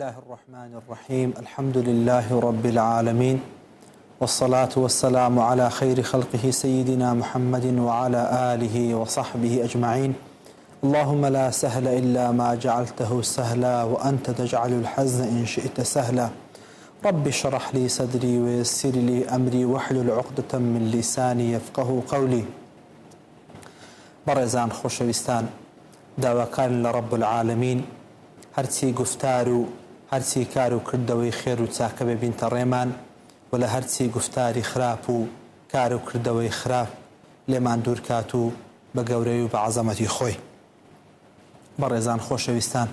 الله الرحمن الرحيم الحمد لله رب العالمين والصلاة والسلام على خير خلقه سيدنا محمد وعلى آله وصحبه أجمعين. اللهم لا سهل إلا ما جعلته سهلا وأنت تجعل الحزن إن شئت سهلا. رب اشرح لي صدري ويسر لي أمري واحلل عقدة من لساني يفقه قولي. بەڕێزان خۆشەویستان، داواکار لە رب العالمین هەرچی گفتار و هەرچی کار و کردەوەی خێر و چاکە ببینتە ڕێمان و لە هەرچی گفتاری خراپ و کار و کردەوەی خراپ لێمان دوور کات و بە گەورەی و بە عەزەمەتی خۆی. بەڕێزان خۆشەویستان،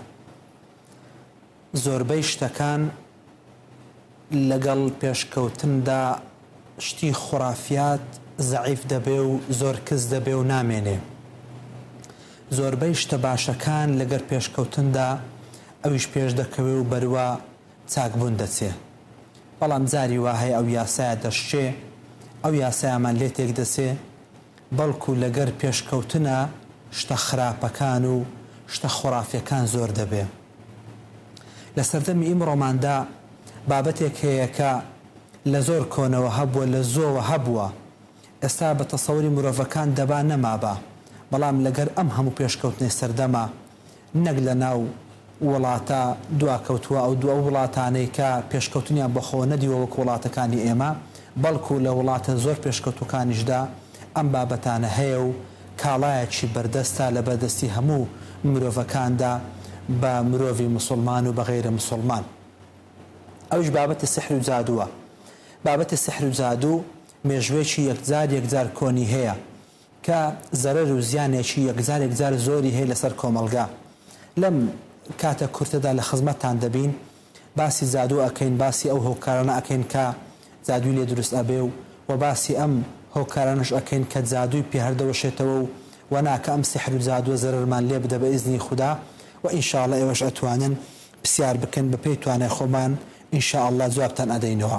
زۆربەی شتەکان لەگەڵ پێشکەوتندا شتی خوڕافیات زەعیف دەبێ و زۆر کەس دەبێ و نامێنێ. زۆربەی شتە باشەکان لەگەر پێشکەوتندا ئەویش پێش دەکەوێ و بەروە چاکبوون دەچێ. بەڵام جاری وا هەیە ئەو یاسایە دەشتێ، ئەو یاسایەمان لێ تێک دەچێ، بەڵکو لەگەر پێشکەوتنە شتە خراپەکان و شتە خوڕافیەکان زۆر دەبێ. لە سەردەمی ئیمڕۆماندا بابەتێک هەیە کە لە زۆر کۆنەوە هەبووە، لە زۆوە هەبووە، ئێستا بە تەسەووری مرۆڤەکان دەبا نەمابە، بەڵام لەگەر ئەم هەموو پێشکەوتنی سەردەما نەک لە ناو وڵاتە دواکەوتووە ئەو دووە وڵاتانەی کە پێشکەوتنیان بەخۆوە نەدیوە وەک وڵاتەکانی ئێمە، بەڵکو لە وڵاتە زۆر پێشکەوتوەکانیشدا ئەم بابەتانە هەیە و کاڵایەکی بەردەستە لە بەردەستی هەموو مرۆڤەکاندا بە مرۆڤی موسڵمان و بە غەیرە موسڵمان. ئەوش بابەتی سحر و جادووە. بابەتی سحر و جادوو مێژوێکی یەکجار کۆنی هەیە کە زەرەر و زیانێکی یەکجار زۆری هەیە لەسەر کۆمەلگا. لەم کاتە کورتەدا لە خزمەتتان دەبین، باسی جادوو ئەکەین، باسی ئەو هۆکارانە ئەکەین کە جادووی لێ دروست ئەبێ و باسی ئەم هۆکارانش ئەکەین کە جادووی پێ هەردەوەشێتەوە و ناکە ئەم سحر و جادووە زەرەرمان لێ بدە بە ئیزنی خودا و ئینشاءڵڵا ئێوەش ئەتوانن پرسیار بکەن بە پێی توانای خۆمان، ئینشاءڵڵا جوابتان ئەدەینەوە.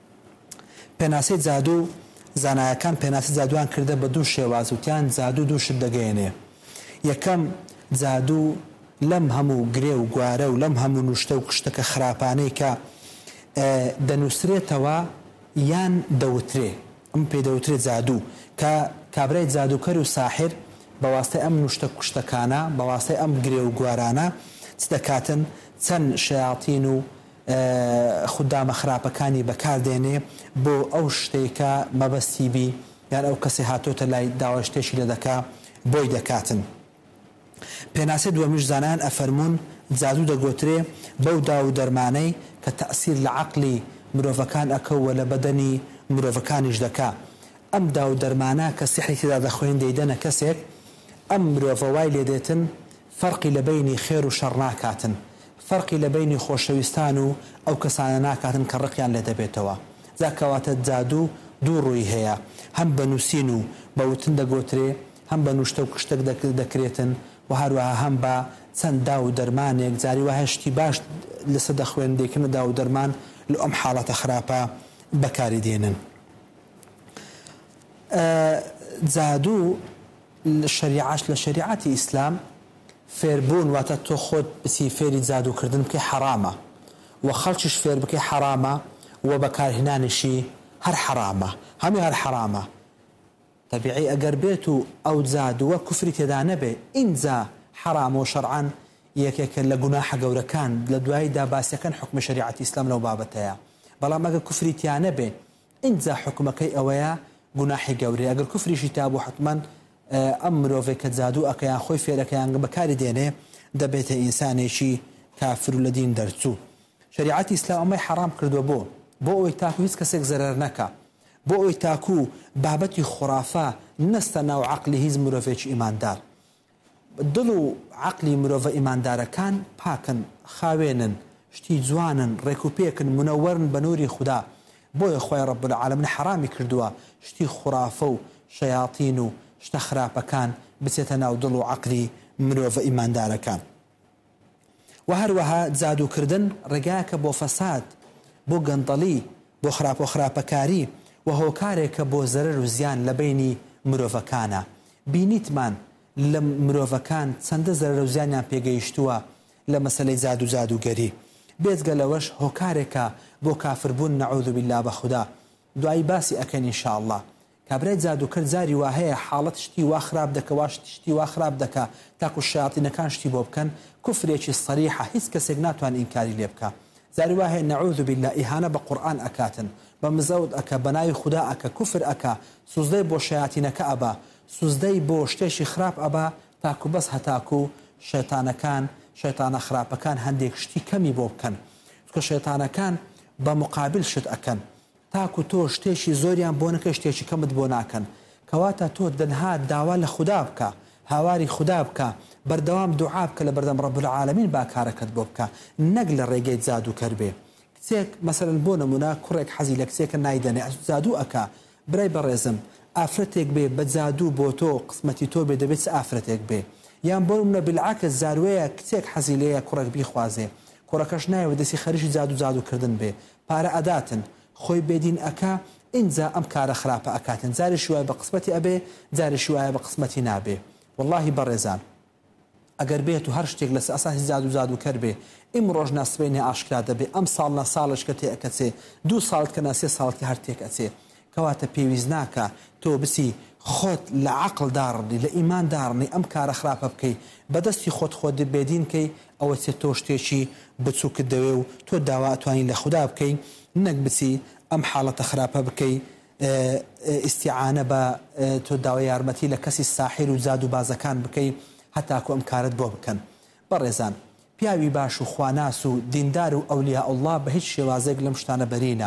پێناسەی جادوو، زانایەکان پێناسی جادووان کردە بە دوو شێواز، وتیان جادوو دوو شت دەگەیەنێ. یەکەم، جادوو لەم هەموو گرێ و گوارە و لەم هەموو نوشتە و کشتەکە خراپانەی کە دەنووسرێتەوە یان دەوترێ، ئەم پێ دەوترێت جادوو، کە کابرای جادوکەر و ساحر بەواستەی ئەم نوشتە کوشتەکانە، بەواستەی ئەم گرێ و گوارانە چ دەکاتن، چەند شەیاطین و خوددامە خراپەکانی بەکاردێنێ بۆ ئەو شتێکە مەبەستی بی یان ئەو کەسی هاتۆتە لای داوای شتێکی لە دەکا بۆی دەکاتن. پێناسەی دووەمیش زانایان ئەفەرمون جادوو دەگوترێ بەو دا و دەرمانەی کە تەئسیر لە عەقلی مرۆڤەکان ئەکەوە لە بەدەنی مرۆڤەکانیش دەکا. ئەم دا و دەرمانە کە سیحری تێدا دەخۆین دەیدەنە کەسێک، ئەم مرۆڤە وای لێدێتن فەرقی لە بەینی خێر و شەڕ ناکاتن، فەرقی لە بەینی خۆشەویستان و ئەو کەسانە ناکاتن کە ڕقیان لێ دەبێتەوە. جاکەواتە جادوو دوو ڕووی هەیە، هەم بە نووسین و بەوتن دەگوترێ، هەم بە نوشتە و کشتێک دەکرێتن و هەروەها هەم بە چەند دا و دەرمانێک جاری وایە شتی باش لەسەر دەخوێندێکردنە دا و دەرمان لە ئەم حاڵەتە خراپە بەکاری دێنن. جادوو شریعەش لە شریعەتی ئیسلام فێربوون واتە تۆ خۆت بچی فێری جادووکردن بکەی حەرامە و خەڵکیش فێر بکەی حەرامە و بەکارهێنانیشی هەر حەرامە، هەمووی هەر حەرامە. تەبیعی ئەگەر بێت و ئەو جادووە کوفری تێدا نەبێ، ئینجا حەرامە و شەرعەن یەکێکە لە گوناحە گەورەکان، لە دواییدا باسیەکەن حکمە شریعەتی ئیسلام لەو بابەتەیە. بەڵام ئەگەر کوفری تیا نەبێ، ئینجا حکمەکەی ئەوەیە گوناحی گەورەیە. ئەگەر کوفریشی تابوو حتمەن ئەم مرۆڤێک کە جادوو ئەکەیان خۆی فێرەکەیان بەکاری دێنێ دەبێتە ئینسانێکی کافر و لە دین دەرچوو. شریعەتی ئیسلام ئەمەی حەرام کردووە بۆ ئەوەی تاکو هیچ کەسێک زەرەر نەکا، بۆ ئەوەی تاکو بابەتی خورافە نەستە ناو عەقلی هیچ مرۆڤێکی ئیماندار. دڵ و عەقلی مرۆڤە ئیماندارەکان پاکن، خاوێنن، شتی جوانن، ڕێکوپێکن، منەوەرن بە نووری خودا. بۆیە خۆی ڕەب العالەمین حەرامی کردووە شتی خورافە و شەیاطین و شتە خراپەکان بچێتە ناو دڵ و عەقلی مرۆڤە ئیماندارەکان. و هەروەها جادووکردن ڕێگایەکە بۆ فەساد، بۆ گەندەڵی، بۆ خراپ و خراپەکاری و هۆکارێکە بۆ زەرەر و زیان لە بینی مرۆڤەکانە. بینیتمان لە مرۆڤەکان چەندە زەرەر و زیانیان پێگەیشتووە لە مەسەلەی جادوگەری. بێجگە لەوەش هۆکارێکە بۆ کافربوون نەعوذ بالله بە خودا دوایی باسی ئەکەین ئینشاءالله کابرای جادوکەر جاری وا هەیە حاڵەت شتی وا خراپ دەکە وا شتی وا خراپ دەکە تاکو شیاطینەکان شتی بۆ بکەن کوفرێکی سەریحە هیچ کەسێک ناتوان ئینکاری لێ بکە جاری وا هەیە نەعوذ بالله ئیهانە بە قورئان ئەکاتن بە مزەود ئەکە بە ناوی خودا ئەکە کوفر ئەکە سوزدەی بۆ شیاطینەکە ئەبا سوزدەی بۆ شتێکی خراپ ئەبا تاکو بەس هەتاکو شەیتانەکان شەیتانە خراپەکان هەندێک شتی کەمی بۆ بکەن چکە شەیتانەکان بە مقابل شت ئەکەن تاکو تۆ شتێکی زۆریان بۆ نەکە شتێکی کەمت بۆ ناکەن کەواتە تۆ دەنها داوا لە خودا بکە هاواری خودا بکە بەردەوام دوعا بکە لە بەردەم ڕەب العالەمین با کارەکەت بۆ بکە نەک لە ڕێگەی جادوکەر بێ کچێک مەسەلەن بۆ نمونە کوڕێک حەزی لە کچێکە نایدەنێ جادوو ئەکا برای بەڕێزم ئافرەتێک بێ بە جادوو بۆ تۆ قسمەتی تۆ بێ دەبێت ئافرەتێک بێ یان بۆ نمونە بالعکس زاروەیە کچێک حەزی لێیە کوڕێک بیخوازێ کوڕەکەش نایەوە دەستی خەریکی جادوکردن بێ پارە ئەداتن خۆی بێدین ئەکا ئینجا ئەم کارە خراپە ئەکاتن جارێکی وایە بە قسمەتی ئەبێ جارێکی وایە بە قسمەتی نابێ واللهی بەڕێزان ئەگەر بێت و هەر شتێک لەس ئەساسی جادوکەر بێ ئیمڕۆژ ناسبینێ ئاشکرا دەبێ ئەم ساڵ ساڵش کە تێئەکەچێ 2 ساڵت کە ناسێ ساڵتی هەر تێک ئەچێ کەواتە پێویست ناکە تۆ بسی خۆت لە عەقڵ داڕنی لە ئیمان داڕنی ئەم کارە خراپە بکەی بەدەستی خۆت بێدین کەی ئەوە چێت تۆ شتێکی بچووکت دەوێ و تۆ داوا ئەتوانی لە خودا بکەی نەک بچی ئەم حاڵەتە خراپە بکەی ئیستیعانە بە تۆ داوای یارمەتی لە کەسی ساحیر و جادو بازەکان بکەی هەتاکو ئەم کارت بۆ بکەن بەڕێزان پیاوی باش و خواناس و دیندار و ئەولیا ئەڵڵا بە هیچ شێوازێک لەم شتانە بەرینە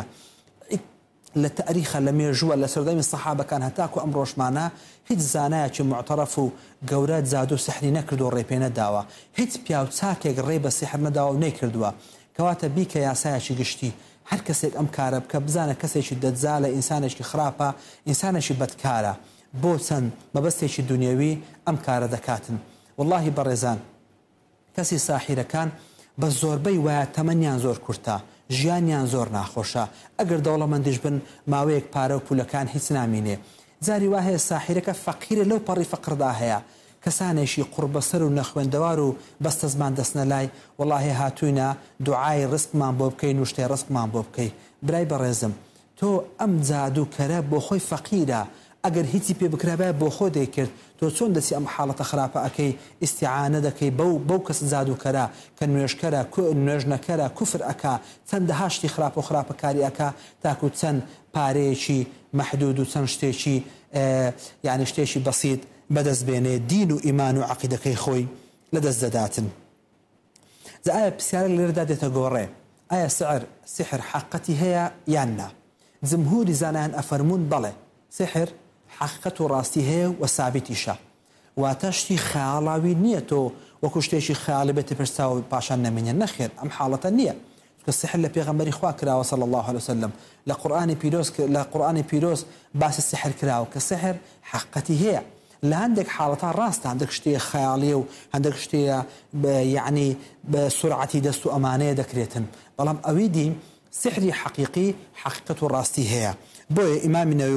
لە تاریخە لە مێژووە لە سەردەمی سەحابەکان هەتاکو ئەم ڕۆژمانە هیچ زانایەکی معتەرەف و گەورە جادو سحری نەکردو و ڕێپێ نەداوە هیچ پیاو چاکێک ڕێ بە سحر نەداوە و نەیکردووە کەواتە بیکە یاسایەکی گشتی هەر کەسێک ئەم کارە بکە بزانە کەسێکی دەجالە ئینسانێکی خراپە ئینسانێکی بەدکارە بۆ چەند مەبەستێکی دنیاوی ئەم کارە دەکاتن واللهی بەڕێزان کەسی ساحیرەکان بە زۆربەی وایە تەمەنیان زۆر کورتە ژیانیان زۆر ناخۆشە ئەگەر دەوڵەمەندیش بن ماوەیەک پارە و پولەکان هیچ نامینێ جاری وا هەیە ساحیرەکە فەقیرە لەو پەڕی فەقردا هەیە کەسانێکی قوربەسەر و نەخوێندەوار و بەستە زمان دەستنە لای وەڵاهی هاتووینە دوعای ڕزقمان بۆ بکەین و شتێ ڕزقمان بۆ بکەی برای بەڕێزم تۆ ئەم جادوکەرە بۆ خۆی فەقیرە ئەگەر هیچی پێ بکرابای بۆ خۆ دەیکرد تۆ چۆن دەچی ئەم حاڵەتە خراپە ئەەکەی ئیستیعانە دەکەی بەو کەس جادوکەرە کە نوێژکەرە نوێژنەکەرە کوفر ئەکا چەندەها شتی خراپ و خراپەکاری ئەکا تاکو چەند پارەیەکی مەحدود و چەند شتێکی یعنی شتێکی بەسیط بەدەست بێنێ دین و ئیمان و عەقیدەکەی خۆی لەدەست دەداتن جا ئایا پرسیارە لێرەدا دێتە گۆڕێ ئایا سحر حەقەتی هەیە یان نا جمهوری زانایان ئەفەرمون بەڵێ سحر حقیقت و ڕاستی هەیە و سابتیشە واتە شتی خەیاڵاوی نییە تۆ وەکو شتێکی خەیاڵی بێتە پرساوە پاشان نەمێنێ نەخێر ئەم حاڵەتە نییە چونکە سحر لە پێغەمبەری خوا کراوە صلی الله عليه وسلم لە قورئانی پیرۆز باسی سحر کراوە کە سحر حقیقەتی هەیە لە هەندێک حاڵەتە ڕاستە هەندێک شتێ خەیاڵیە و هەندێک شتەیە یعنی بە سورعەتی دەست و ئەمانەیە دەکرێتن بەڵام ئەوەی دی سحری حقیقی حقیقت و ڕاستی هەیە بۆیە ئیمامی نەووی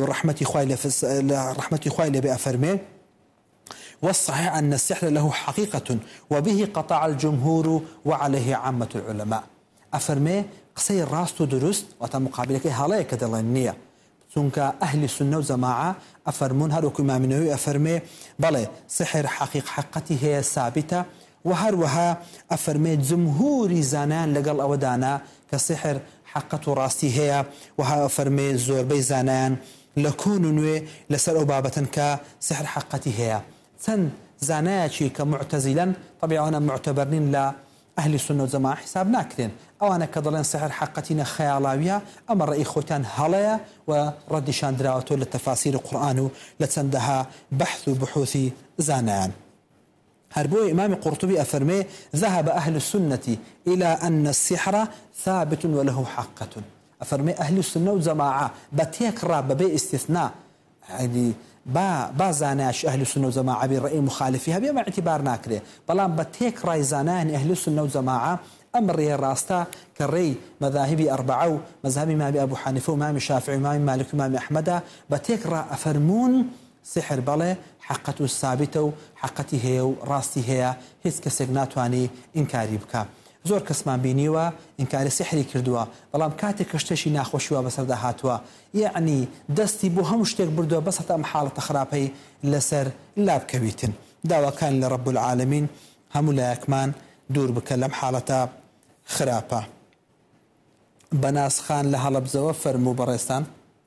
ڕەحمەتی خوای لێبێ ئەفەرمێ والصحيح أن السحر له حقيقة وبه قطع الجمهور وعليه عامة العلماء أفرمي قصي راست درست وتمقابلك هلاك دلنية چونکە ئەهلی سنە و جەماعە ئەفەرمون هەروەکو ئیمامی نەووی ئەفەرمێ بەڵێ سحر حەقیقەتی هەیە سابتە و هەروەها ئەفەرمێ جمهوری زانایان لەگەڵ ئەوەدانا کە سحر حقیقت و ڕاستی هەیە و ئەفەرمێ زۆربەی زانایان لە کۆن و نوێ لەسەر ئەو بابەتن کە سحر حەقیقەتی هەیە چەند زانایەکی کە معتەزیلەن طبیعەن ئەوانە معتەبەرنین لە ئەهلی سنە و جەماعە حساب ناکرێن ئەوانە کە دەڵێن سحر حەقیقەتینە خەیاڵاویە ئەمە ڕێی خۆتان هەڵەیە و ڕەدیشان دراوەتۆ لە تەفاسیر قورئان و لە چەندەها بەحث و بحوثی زانایان هەر بۆی ئیمامی قورطوبی ئەفەرمێ ذهب أهل السنة إلى أن السحر ثابت وله حقة ئەفەرمێ ئەهلی سنە و جەماعە بە تێکڕا بەبێ ئیستیثنا يعني با زاناش أهل السنة والجماعة برأي مخالفها بما اعتبار ناكره بلان بتيك راي زانان أهل السنة والجماعة أمر راستا كالري مذاهبي أربعة مذهب إمام أبو حنيفة وإمام الشافعي وإمام مالك وإمام أحمد بتيك را أفرمون سحر بله حقته الثابته حقته هي وراستي هي هيس كسجناتواني إنكاري بك زۆر کەسمان بینیوە ئینکاری سحری کردووە بەڵام کاتێک کە شتێکی ناخۆشیوە بەسەردا هاتووە یعنی دەستی بۆ هەموو شتێک بردووە بەس هەتا ئەم حاڵەتە خراپەی لەسەر لابکەویتن داواکان لە ڕەب العالەمین هەموو لایەکمان دوور بکە لەم حاڵەتە خراپە. بەناس خان لە هەڵەبجەوە فەرموو بەڕێستان.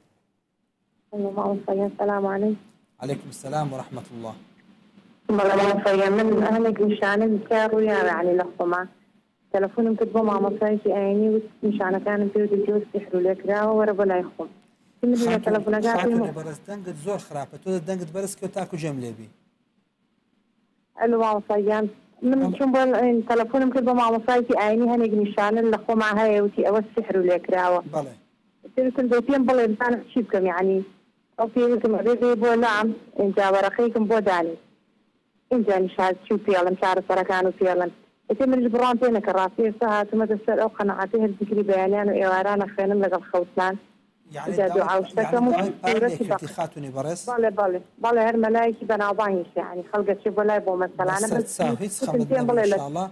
السلام عليكم. عليكم السلام ورحمة الله. من أهلك نشانة كارو يعني لخصما تلفونم كتبوا مع مصايتي عيني ونشانة كان بيودي جوز سحروا لك راو وربو لا يخم. من تلفون خاطر برز دنقت زور خرافة تو دنقت برز كيو تاكو جملة بي. ألو مع مصايان من شو بقول تلفونم كتبوا مع مصايتي عيني هنيك نشانة لخو مع هاي وتي أو سحروا لك راو. بلى. تلك الزوجين بلى إنسان شيبكم يعني أو في لكم ريدي بو نعم إنت ورقيكم بو داني. إنت نشاد شو فيلا مشارك فركانو فيلا. يتم الجبران بينك الراسية ساعة ثم تسأل أو قناعته الذكري بيانان وإيوارانا خينم لك الخوصلان. يعني دعاء يعني خاتوني برس. بالي هر ملايكي بنعضانيش يعني خلقت شوف ولا يبو مثلا أنا بس خمدنا إن شاء الله.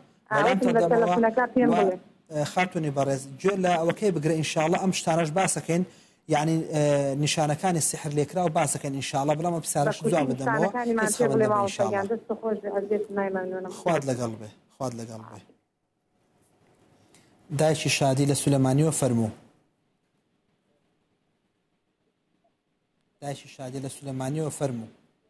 خاتوني برز جل وكيف بقرأ إن شاء الله أمشتانش باسكين يعني نشانة كان السحر ليكرا وباسكين إن شاء الله بلا ما بسارش زوج بدموه خمدنا إن شاء الله. خواد لقلبه. خواد لقلبه. دايشي شادي لسليماني وفرمو. دايشي شادي لسليماني وفرمو.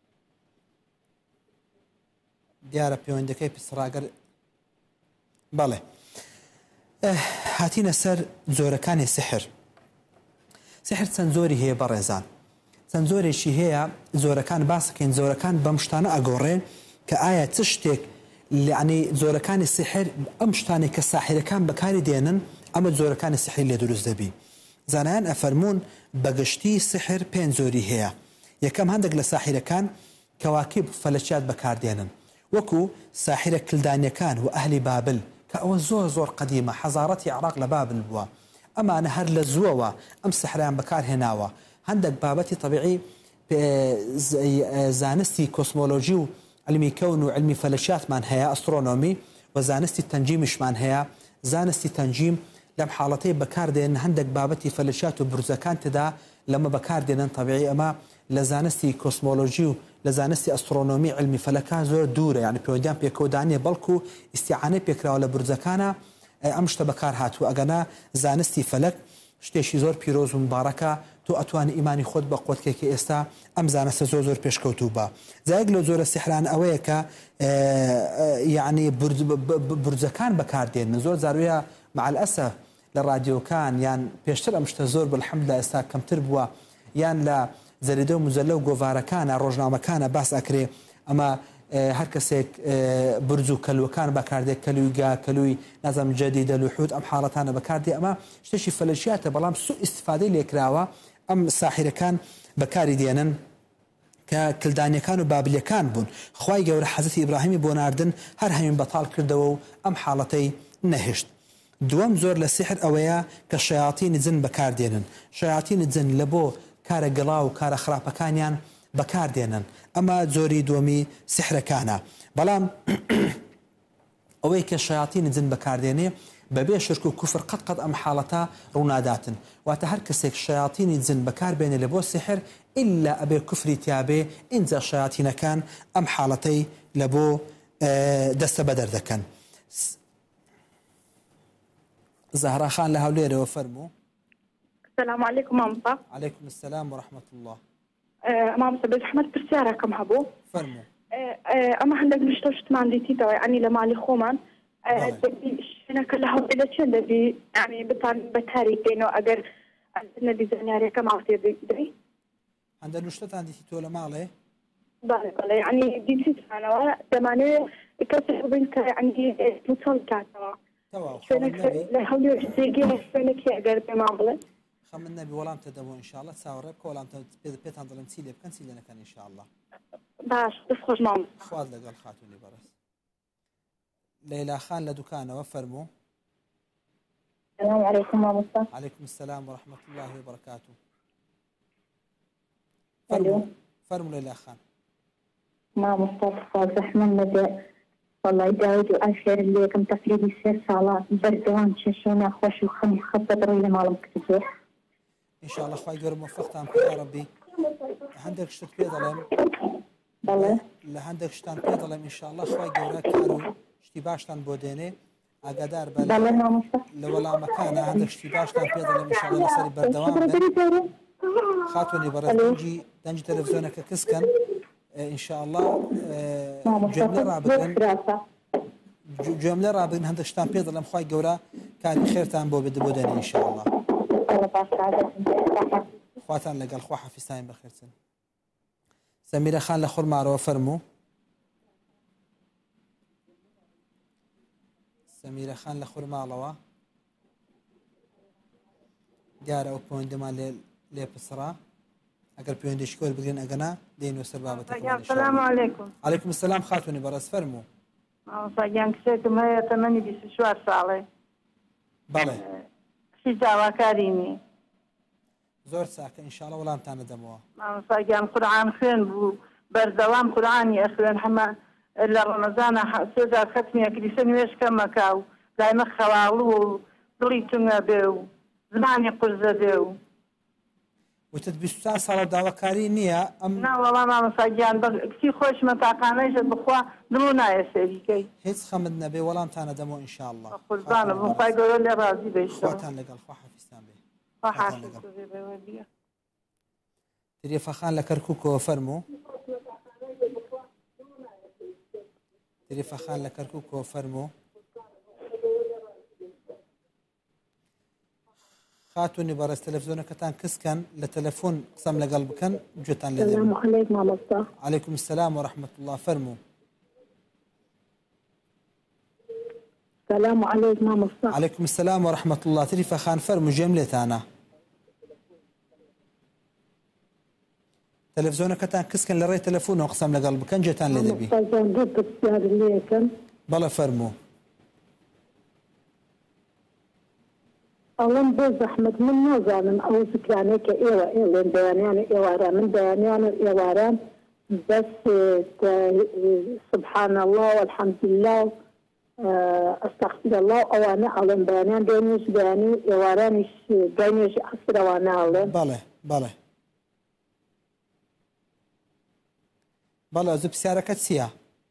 ديارة بيوندكي بسراغر. بالي. هاتينا سر زوركاني سحر. سحر سنزوري هي برزان. سنزوري شي هي زوركان باسكين زوركان بمشتانا أقوري كآية تشتك يعني زوركان السحر أمشتاني كالساحر كان بكاري دينن أما زوركان السحر اللي دروز دبي زانان أفرمون بقشتي سحر بين زوري هي يكم هندق لساحر كان كواكب فلشات بكار دينن وكو ساحر كلدانيا كان وأهل بابل كأو زور قديمة حضارة عراق لبابل بوا أما أنا هر لزووا أم سحران بكار هناوا هندق بابتي طبيعي زانستي كوسمولوجي علمي كون وعلمي فلشات من هي أسترونومي وزانستي التنجيمش من هي زانستي تنجيم لم حالتي بكار دين عندك بابتي فلشات وبرزكان تدا لما بكار دين طبيعي أما لزانستي كوسمولوجي لزانستي أسترونومي علمي فلكان زور دورة يعني بيودان بيكودانية بلكو استعانة بيكرا ولا برزكانا أمشت بكار هات وأجنا زانستي فلك شتيشي زور بيروز مباركة تو أتوان إيماني خود بقوت كي إستا أم زانست زور بيش كوتوبا زايق لو زور السحران أويكا يعني برزكان بكار دين زور زارويا مع الأسف للراديو كان يعني بيشتر أمشت زور بالحمد لله إستا كم تربوا يعني لا زريدو مزلو قوفارا كان روجنامة كان باس أكري أما هر کەسێک برج و کەلوەکان بەکاردێک کەلوویگا کەلووی نازم جدیدە لوحود ئەم حاڵەتانە بەکاردێ ئەمە شتێکی فەلەشیاتە بەڵام سوء استفادەی لێکراوە ئەم ساحیرەکان بەکاری دێنن کە کلدانیەکان و بابلیەکان بوون خوای گەورە حەزەتی ئیبراهیمی بۆ ناردن هەر هەمین بەتاڵ کردەوە و ئەم حاڵەتەی نەهێشت. دووەم زۆر لە سحر ئەوەیە کە شەیاطینی جن بەکاردێنن شەیاطینی جن لە بۆ کارە گەڵا و کارە خراپەکانیان بەکار دێنن ئەمە جۆری دووەمی سحرەکانە بەڵام ئەوەی کە شەیاطینی جن بەکاردێنێ بەبێ شرک و کوفر قەت ئەم حاڵەتە ڕووناداتن واتە هەر کەسێک شەیاطینی جن بەکاربێنێ لە بۆ سحر ئللا ئەبێ کوفری تیابێ ئینجا شەیاطینەکان ئەم حاڵەتەی لە بۆ دەستە بەدەر دەکەن. زهرا خان لە هەولێرەوە فەرموو. السلام عليكم مامتا. عليكم السلام ورحمة الله. مامتا بس أحمد برسالة كم هبو. فرمو. أما عندك مشتوشت ما عندي تيتا يعني لما علي خومن. أنا كلها بلا شيء الذي يعني بتاريخ بينه أجر النبي زنياري كم عطيه بدري. عند المشتت عندي تيتا ولا ما عليه؟ بله يعني دي تيتا أنا زمانه كسر بينك يعني متصل كاتوا. توا. فينك لهولي تيجي فينك أجر بمعاملة. خم النبي ولام تدبو إن شاء الله تساورك ولام بيت عند المسيلة بكن سيلنا كان إن شاء الله. باش تفخر مام. خواد لقال خاتوني برس. ليلى خان لدكانه وفرمو. السلام عليكم مامتا. عليكم السلام ورحمة الله وبركاته. فرمو ليلى خان. مامتا صالح من نبي والله داود وآخر اللي كم تفريدي 6 ساڵات بەردەوام چێشە ناخۆش و خەمی خەبە بڕی لە ماڵم کردوێ ان شاء الله خوای گەورە موفقتان بکە یا ربی هەندێک شت پێ دەڵێم بەڵێ لە هەندێک شتان پێ دەڵێم ان شاء الله خوای گەورە کار و شتی باشتان بۆ دێنێ ئاگادار بە بەڵێ مامۆستا لە وەڵامەکانە هەندێک شتی باشتان پێ دەڵێم ان شاء الله لەسەری بەردەوام بن خاتونی بەڕێز دەنجی تەلەڤیزیۆنەکە کەسکەن ان شاء الله جملە ڕابگرن جملە ڕابگرن هەندێک شتان پێ دەڵێم خوای گەورە کاری خێرتان بۆ دێنێ ان شاء الله خواتان لەگەڵ خوا حەفیزتان بەخێرچن سەمیرە خان لە خورمارەوە فەرموو سەمیرە خان لە خورماڵەوە دیارە ئەو پۆیندەمان لێ پسڕا ئەگەر پەیوەندیشی کۆل بگرن ئەگەنا دێنەوە سەر بابەتەکەمان السلام عليكم. عەلەیکم السلام خاتونی بەڕێز فەرموو مامۆستاگیان کچێکم هەیە تەمەنی 24 ساڵێ بەڵێ کچی داواکارینی زۆر چاکە ان شاء الله وەڵامتان دەدەمەوە مامۆستاگیان قورئان خوێن بوو بەردەوام قورئانی ئەخوێن هەمە لە ڕەمەزانە سێجار خەتمیە کلیسە نوێژکە مەکا و دایمە خەواڵوو و دڵی تونگە بێ و زمانی قورزە بێ و وتت 24 ساڵە داواکاری نییە ئەم ناوەڵا مامۆستاگیان کچی خۆشمە تاقانەیشت بخوا دڵ و نایە سێریکەی هیچ خەمت نەبێ وەڵامتانە دەمەوە ان شاء الله قوربانە بم خوای گەورە لێ ڕازی بێشتەوە خواتان لەگەڵ خوا حەفیزتان بێ تریفەخان لە کەرکووکەوە فەرموو تریفەخان لە کەرکووکەوە فەرموو خاتونی بەڕێز تەلەڤیزیۆنەکەتان کەسکەن لە تەلەفۆن قسەم لەگەڵ بکەن گوێتان لێ دەبێت. عەلەیکم السلام وەڕەحمەت الله فەرموو. السلام عليكم مامۆستا. عەلەیکم السلام وەڕەحمەت الله تریفەخان فەرموو گوێم لێتانە. تەلەڤیزیۆنەکەتان کەسکەن لە ڕێی تەلەفۆنەوە قسەم لەگەڵ بکەن گوێتان لێ دەبێت. بەڵێ فەرموو. ئەڵەم بۆ زەحمەت من نازانم ئەو زکرانەی کە ئێوەن بەیانیانە ئێواران من بەیانیان و ئێواران بەس سبحان الله والحمد لله ئەستەغفر الله ئەوانە ئەڵێن بەیانیان دێنێش بەیانی و ئێوارانیش دێنێژی عەسر ئەوانە ئەڵێن بەڵێ بەڵێ بەڵێ زوو پرسیارەکە چییە؟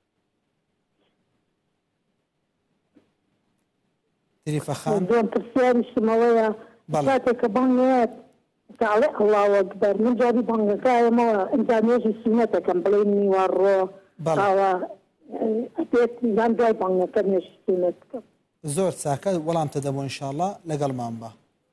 تریفەخان دوم پرسیاریشمەوەیە کاتێککە بانگات تاڵێ ئەڵڵاهو ئەکبەر من جاری بانگەکایەمەوە ئەنجا نوێژی سونەتەکەم بڵێن میوەڕۆ ئاوا ئەبێت یان دوای بانگەکە نوێژی سونەت بکەم. زۆر چاکە وەڵامتە دەمەوە ئینشاءالله لەگەڵمان بە.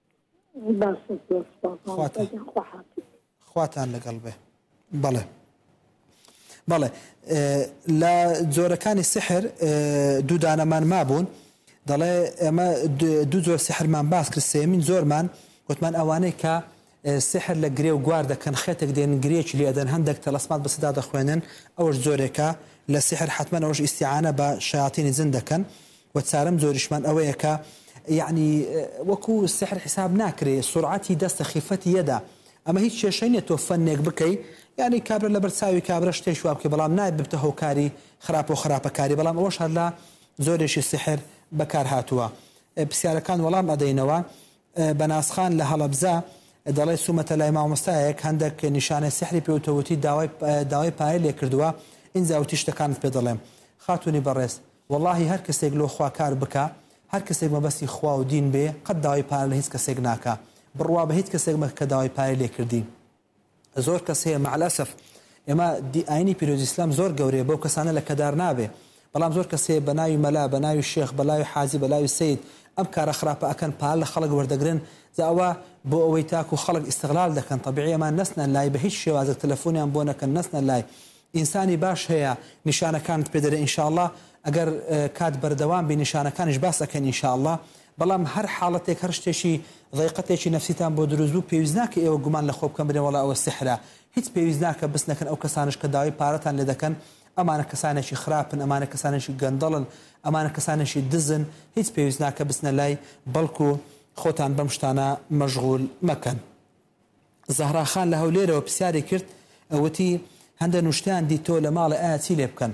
خواتان لەگەڵ بێ. بەڵێ بەڵێ لە جۆرەکانی سحر دوو دانەمان مابوون دەڵێ ئێمە دوو زۆر سحرمان باس کرد سێمین زۆرمان گوتمان ئەوانەی کە سحر لە گرێ و گوار دەکەن خێتێک دێن گرێکی لێدەن هەندێک تەلەسمات بەسەدا دەخوێنن ئەوەش زۆرێکە لە سحر حتمما ئەوەش ئیستیعانە بە شەیاطینی جن دەکەن و چارەم زۆریشمان ئەوەیە کە یعنی وەکو سحر حساب ناکرێ سرعەتی دەستە خیفەتی یەدا ئەمە هیچ کێشەی نیە تۆ فەنێک بکەی یعنی کابرا لە بەرچاوی کابرا شتێک وا بکەی بەڵام نایە ببتە هۆکاری خراپ و خراپەکاری بەڵام ئەوەش هەر لە زۆرێکی سحر بەکار هاتووە. پرسیارەکان وەڵام ئەدەینەوە. بەناسخان لە هەڵەبجە دەڵێ سومەتە لای مامۆستایەک هەندێک نیشانەی سحری پێوتەوتی داوای پایە لێ کردووە ئینجا وتی شتەکانت پێ دەڵێم. خاتونی بەڕێز وەڵاهی هەر کەسێک لۆ خوا کار بکە هەر کەسێک مەبەستی خوا و دین بێ قەت داوای پایە لە هیچ کەسێک ناکە بڕوا بە هیچ کەسێک کە داوای پایە لێ کردی. زۆر کەس هەیە مەعلەسەف ئێمە ئاینی پیرۆزی ئیسلام زۆر گەورەیە بەو کەسانە لە کەدار نابێ بەڵام زۆر کەسێ بە ناوی مەلا بە ناوی شێخ بە ناوی حاجی بە ناوی سەید ئەم کارە خراپە ئەکەن پال لە خەڵک وەردەگرن ئەوە بۆ ئەوەی تاکو خەڵک ئیستیغلال دەکەن تەبیعی ئەمان نەسنە لای بە هیچ شێوازێک تەلەفۆنیان بۆ نەکەن نەسنە لای ئینسانی باش هەیە نیشانەکانت پێ دەرێ ئینشاءالله ئەگەر کات بەردەوام بێ نیشانەکانیش باس ئەکەن ئینشاءالله بەڵام هەر حاڵەتێک هەر شتێکی ضایقەتێکی نەفسیتان بۆ دروست بوو پێویست ناکە ئێوە گومان لە خۆ بکەن بنێ وەڵا ئەوە سحرە هیچ پێویست ناکە بس نەکەن ئەو کەسانش کە داوای پارەتان لێ دەکەن ئەمانە کەسانێکی خراپن ئەمانە کەسانێکی گەندەڵن ئەمانە کەسانێکی دزن هیچ پێویست ناکە بسنە لای بەڵکو خۆتان بەم شتانە مەشغول مەکەن. زەهراخان لە هەولێرەوە پرسیاری کرد ئەوەتی هەندە نوشتیان دی تۆ لە ماڵی ئایا چی لێ بکەن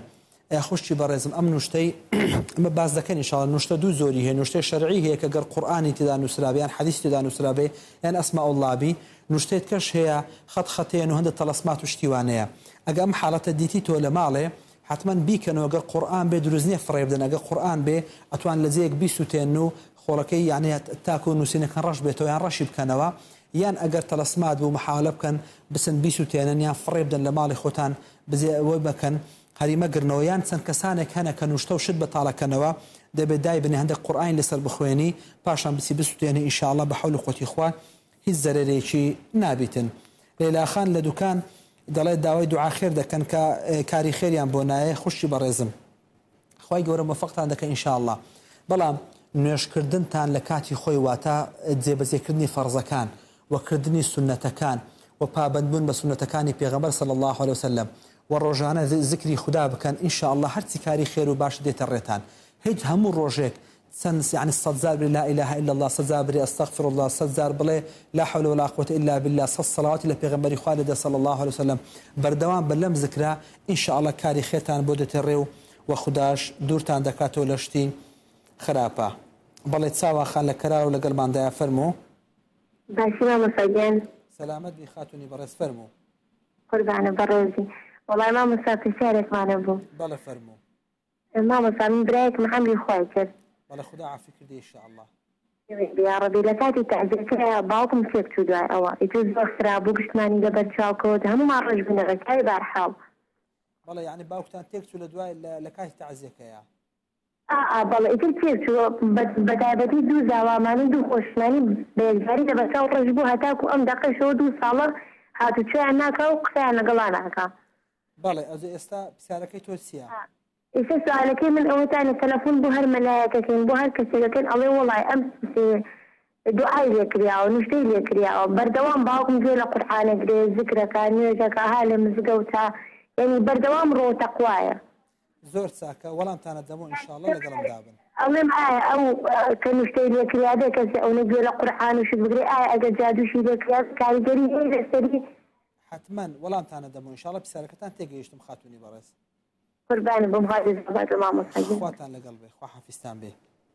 خوشی بەڕێزم ئەم نوشتەی ئەمە باز دەکەن ئینشاڵڵا نوشتە دوو زۆری هەیە نوشتەی شەرعی هەیە کە گەر قورئانی تێدا نووسرابێ یان حەدیث تێدا نووسرابێ یان ئەسماء الله نوشتێت کەش هەیە خەتەیەن و هەندێک تەلەسمات و شتیوانەیە ئەگە ئەم حاڵەتە دیتی تۆ لە ماڵێ حتمما بیکەنەوە گەر قورئان بێ دروست نییە فڕێ بدەن ئەگە قورئان بێ ئەتوان لە جێیەک بیسووتێن و خۆڵەکەی یعنی تاکو و نووسینەکان ڕەش بێتەوە یان ڕەشی بکەنەوە یان ئەگەر تەلەسمات بوو محاولە بکەن بسن بیسووتێنن یان فڕێ بدەن لە ماڵی خۆتان بزێ ئەوەی بکەن هەریمەگرنەوە یان چەند کەسانێک هەنە کە نوشتە و شت بەتاڵەکەنەوە دەبێت دای بنێ هەندێک قورئانی لەسەر بخوێنی پاشان بسی بسووتێنی ئینشاءڵڵا بە حەول و قوتی خوا هیچ زەرێرێکی نابیتن. لەیلاخان لە دوکان دەڵێت داوای دوعا خێر دەکەن کە کاری خێریان بۆ نایە خوشی بەڕێزم خوای گەورە موفقتان دەکەن ئینشاءڵڵا. بەڵام نوێژکردنتان لە کاتی خۆی واتە جێبەجێکردنی فەرزەکان وەکردنی سونەتەکان و پابندبوون بە سونەتەکانی پێغەمبەر صلی الله علیه وسلم و ڕۆژانە ذکری خوددا بکەن ئینشاءڵڵا هەرچی کاری خێر و باش دێتە ڕێتان. هیچ هەموو ڕۆژێک چەند یعنی 100 جار بڵێ لا إله إلا الله 100 جار بڵێ أستغفر الله 100 جار بڵێ لا حول ولا قوة إلا بالله 100 صلوات لە پێغەمبەری خوا لێدە صلی الله عليه وسلم بەردەوام بە لەم ذکرا ئینشاءڵڵا کاری خێرتان بۆ دێتە ڕێ و خودداش دوورتان دەکاتەوە لە شتی خراپە. بەڵێ چاواخان لە کەرا و لەگەڵماندایە فەرموو. باشی مامۆستاگیان سەلامەت بی خاتونی بەڕێز فەرموو. قوربانە بەڕێزی وەڵای مامۆستا پرسیارێکمانە بوو. بەڵێ فەرموو. مامۆستا من برایەکم حەملی خۆی کرد. بەڵێ خوددا عافی کردی ئینشاءڵڵا. یا ڕەبی لە کاتی تەعزیەکە باوکم سێک چوو دوای ئەوە ئیتر زۆر خرابوو گشتمانی لەبەر چاوکەوت هەموومان ڕۆژ بنەڕێکای بارحاڵ. بەڵێ یعنی باوکتان تێک چوو لە دوای لە کاتی تەعزیەکەیە. بەڵێ ئیتر تێک چووە بەتایبەتی دوو زاوامانە دوو خۆشمانی بێزاری لەبەر چاو ڕۆژ بوو هەتاکو ئەم دەقەشەوە 2 ساڵە هاتوچۆیان ناکە و قسەیان لەگەڵا ناکە. بەڵێ ئێستا پرسیارەکەی تۆ چییە؟ ئێستا سوالەکەی من ئەوەتانە تەلەفۆن بۆ هەر مەلایەکەکەین بۆ هەر کەسێکەکەن ئەڵێ وەڵای ئەم دوعای لێکریاوە نوشتەی لێکریاوە بەردەوام باوکم گوێ لە قورئانەگرێ ذکرەکە نوێژەکە ها لە مزگەوتە یعنی بەردەوام ڕۆ تەقوایە. زۆر چاکە وەڵامتانە دەمەوە ئینشاءڵڵا لەگەڵم دابن. ئەڵێم ئایا ئەو کە نوشتەی لێکریا بێ کەسێ ئەو نەگوێ لە قورئان و شت بگرێ ئایا ئەگەر جادووشی لێکریا کاریگەری هەیە لەسەری؟ حتما وەڵامتانە دەمەوە ئینشاءڵڵا پرسیارەکەتان تێگەیشتم خاتونی بەڕێز. قوربانە بم هاوی زەبات مامۆستاگیان. خواتان لەگەڵ بێ خوا حەفیزتان بێ.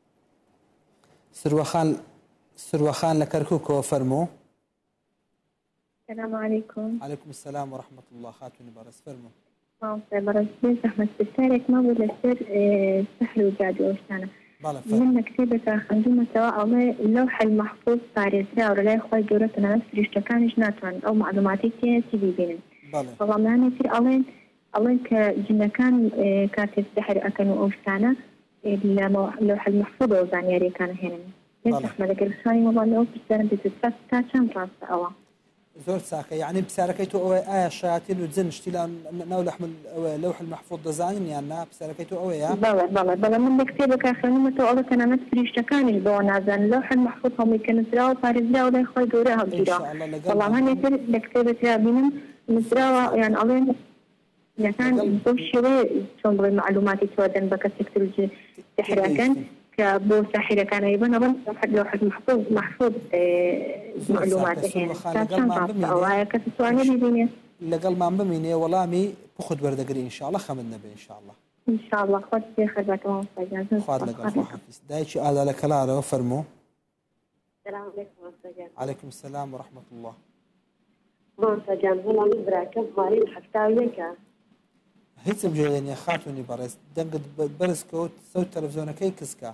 سروەخان لە کەرکووکەوە فەرموو. السلام عليكم. عليكم السلام ورحمة الله خاتوني بەڕێز فەرموو. بەڕێز زەحمەت پرسیارێک ما بوو لەسەر سەحر و جادو ئەوشتانە. من مەکتێبێکە خوێندومەتەوە ئەڵێ لەوح المەحفوظ پارێزراوە لەلای خۆی گەورە تەنانەت فریشتەکانیش ناتوانن ئەو معلوماتی تێتی ببینن. بەڵام لایەنێکی ئەڵێن کە جنەکان کاتێک سەحر ئەکەن و ئەو شتانە لە لەوح المەحفوظەوە زانیاریەکانە هێنن. زەحمەت ئەگەر بخوانین وەڵامی ئەو پرسیارم بێت تا چەند ڕاستە ئەوە؟ زۆر چاکە یعنی پرسیارەکەی تۆ ئەوەیە ئایا شایەتین و جن شتی ناو لەوح المەحفوظ دەزانین یان نا پرسیارەکەی تۆ ئەوەیە؟ بەڵێ من لە کتێبێکە خوێندومەتەوە ئەڵێ تەنانەت فریشتەکانیش بەوە نازانن لەوح المەحفوظ هەمووی کە نووسراوە پارێزراوە لای خۆی گەورە هەڵگیراوە. بەڵام هەنێتر لە کتێبێکرا بینم نووسراوە یان ئەڵێن یەکان بۆ شێوەیە چۆن بڵێ معلوماتی تۆدەن بە کەسێکتر سحرەکەن کە بۆ ساحرەکانەی بن ئەڵێن لەوح المەحفوظ معلوماتە هێنن تا چەند ڕاستە ئەوەیە کەس توانێت ببینێت لەگەڵمان بمینێ وەڵامی بخۆت وەردەگری ئینشاءڵڵا خەمت نەبێ ئینشاءڵڵا. ئینشاءڵڵا خۆت بێخەر بەکەوە مۆستاگیان. خوات لەگەڵ خوا حەفیز. دایکی ئادا لە کەلارەوە فەرموو. السلام عليكم مۆستاگیان. عليكم السلام ورحمة الله. مۆستاگیان وەڵامی براکەم ماڵین هەفتاویەکە. هیچم جێ نییە خاتونی بەڕێز دەنگت بەرز کەوت سەوت تەلەڤیزۆنەکەی کسکە.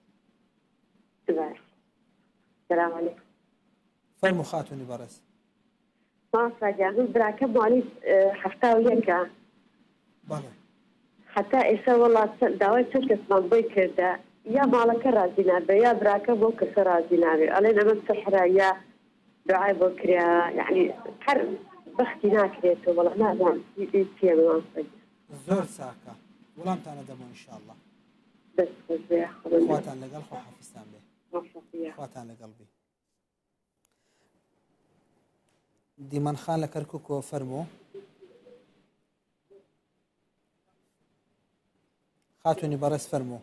السلام عليكم. فەرموو خاتونی بەڕێز. مۆستاگیان براکەم ماڵی هەفتاویەکە. بەڵێ. حتا ئێستا وەڵا داوای چەند کەسمان بۆی کردە یا ماڵەکە رازی نابێ یا براکە بۆ کەسە رازی نابێ ئەڵێن ئەمە سەحرە یا دوعای بۆ کریا یعنی هەر بەختی ناکرێتەوە وەڵا نازانم چییە مۆستاگیان. زۆر چاکە وەڵامتانە دەمەوە ئینشاءڵڵا. خواتان لەگەڵ خوا حەفیزتان بێ. خواتان لەگەڵ بێ. دیمەن خان لە کەرکووکەوە فەرموو. خاتونی بەڕێز فەرموو.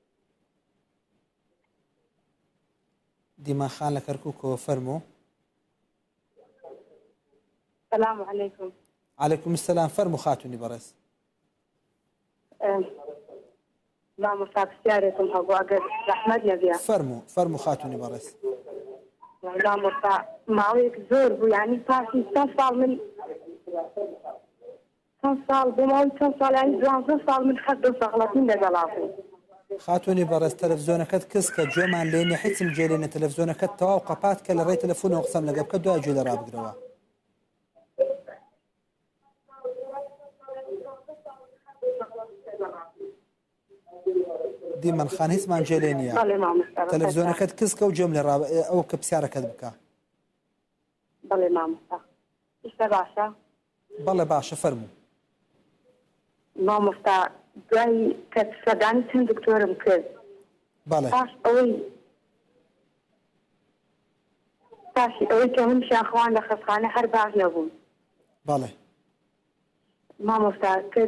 دیمەن خان لە کەرکووکەوە فەرموو. السلام عليكم. عليكم السلام فەرموو خاتونی بەڕێز. مامۆستا پرسیارێکم هەبوو ئەگەر زەحمەت نەبێ. فەرموو خاتونی بەڕێز. مامۆستا ماوەیەک زۆر بوو، یعنی پاشی چەند ساڵ من چەند ساڵ بۆ ماوەی چەند ساڵ یعنی 12 ساڵ من خەت دەسەغڵەتی لەگەڵا بوو. خاتونی بەڕێز تەلەڤیزۆنەکەت کەس کە گوێمان لێنێ حیچم جێلێنە تەلەڤیزۆنەکەت تەواو قەپات کە لە ڕێی تەلەفۆنەوە قسەم لەگە بکە دوای گوێ لەڕابگرەوە. دیمەنخان هیچمان جێلێ نییە. تەلەڤیزۆنەکەت کەسکە و گوێم لێ ئەو کە پرسیارەکەت بکە. بەڵێ مامۆستا ئیشتە باشە؟ بەڵێ باشە فەرموو. مامۆستا دوای کە سەدانی چەند دکتۆرم کرد. بەڵێ. پاشی ئەوەی کە من شاخوان لە خەستخانە هەر باش نەبووم. بەڵێ. مامۆستا کرد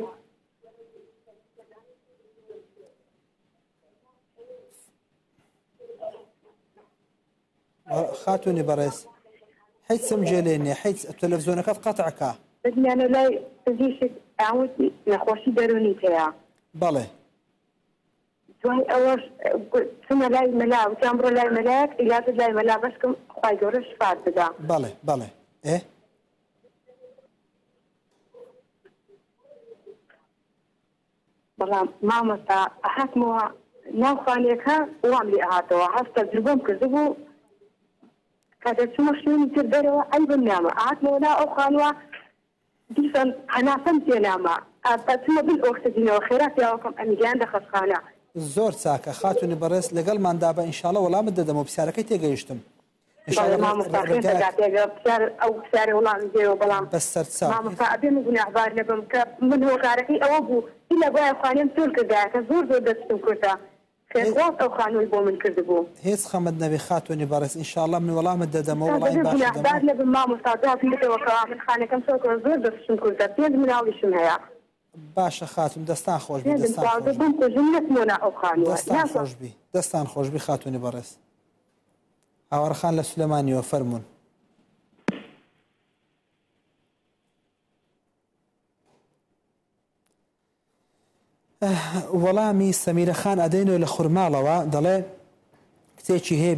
خاتونی بەڕێز حیچم جێلێ نییە حیچ تەلەڤیزۆنەکەت قەتعکە. بدمیانە لای پزیشک ئاوتی نەخۆشی دەرونی هەیە. بەڵێ. دوای ئەوەش چمە لای مەلا وتیان بڕۆ لای مەلایەک ئیلاتت لای مەلا بەشکم خوای گەورە شفات بدا. بەڵێ بەڵێ. بەڵام مامۆستا هاتمەوە ناوخانێکە وام لێ هاتەوە هەست تەجروبەم کردبوو کاتە چوومە شوێنی تر دەرەوە ئەیبم نامە هاتمەوە نا ئەو خانووە دیسان هەناسەم تێنامە چمە بن ئۆکسجینەوە خێرا پیاوەکەم ئەمیگیان لە خەستخانە. زۆر چاکە خاتونی بەڕێز لەگەڵماندا بە ئینشاڵە وەڵامت دەدەمەوە پرسیارەکەی تێگەیشتم. ئەو پرسیارە وەڵامی دێەوە بەڵام مامۆستا ئەبێ من گوناحبار نەبم کە من هۆکارەکەی ئەوە بوو ئیلا بۆیە خوانێم تۆل کردایە کە زۆر زۆر دەستم کورتە خێرخواز ئەو خانووی بۆ من کردبوو. هیچ خەمت نەبێ خاتونی بەڕێز ئینشاڵە من وەڵامت دەدەمەوە وەڵامی باش گوناحبار نەبم مامۆستا داپیرەوە کەوا من خانەکەم سۆکەوە زۆر دەستم کورتە پێنج مناڵیشم هەیە. باشە خاتون دەستان خۆش بی دەستان خۆشبی خاتونی بەڕێز. هاوارخان لە سولەمانیەوە فەرموون. وەڵامی سەمیرەخان ئەدەینەوە لە خورماڵەوە دەڵێ کتێکی هەیە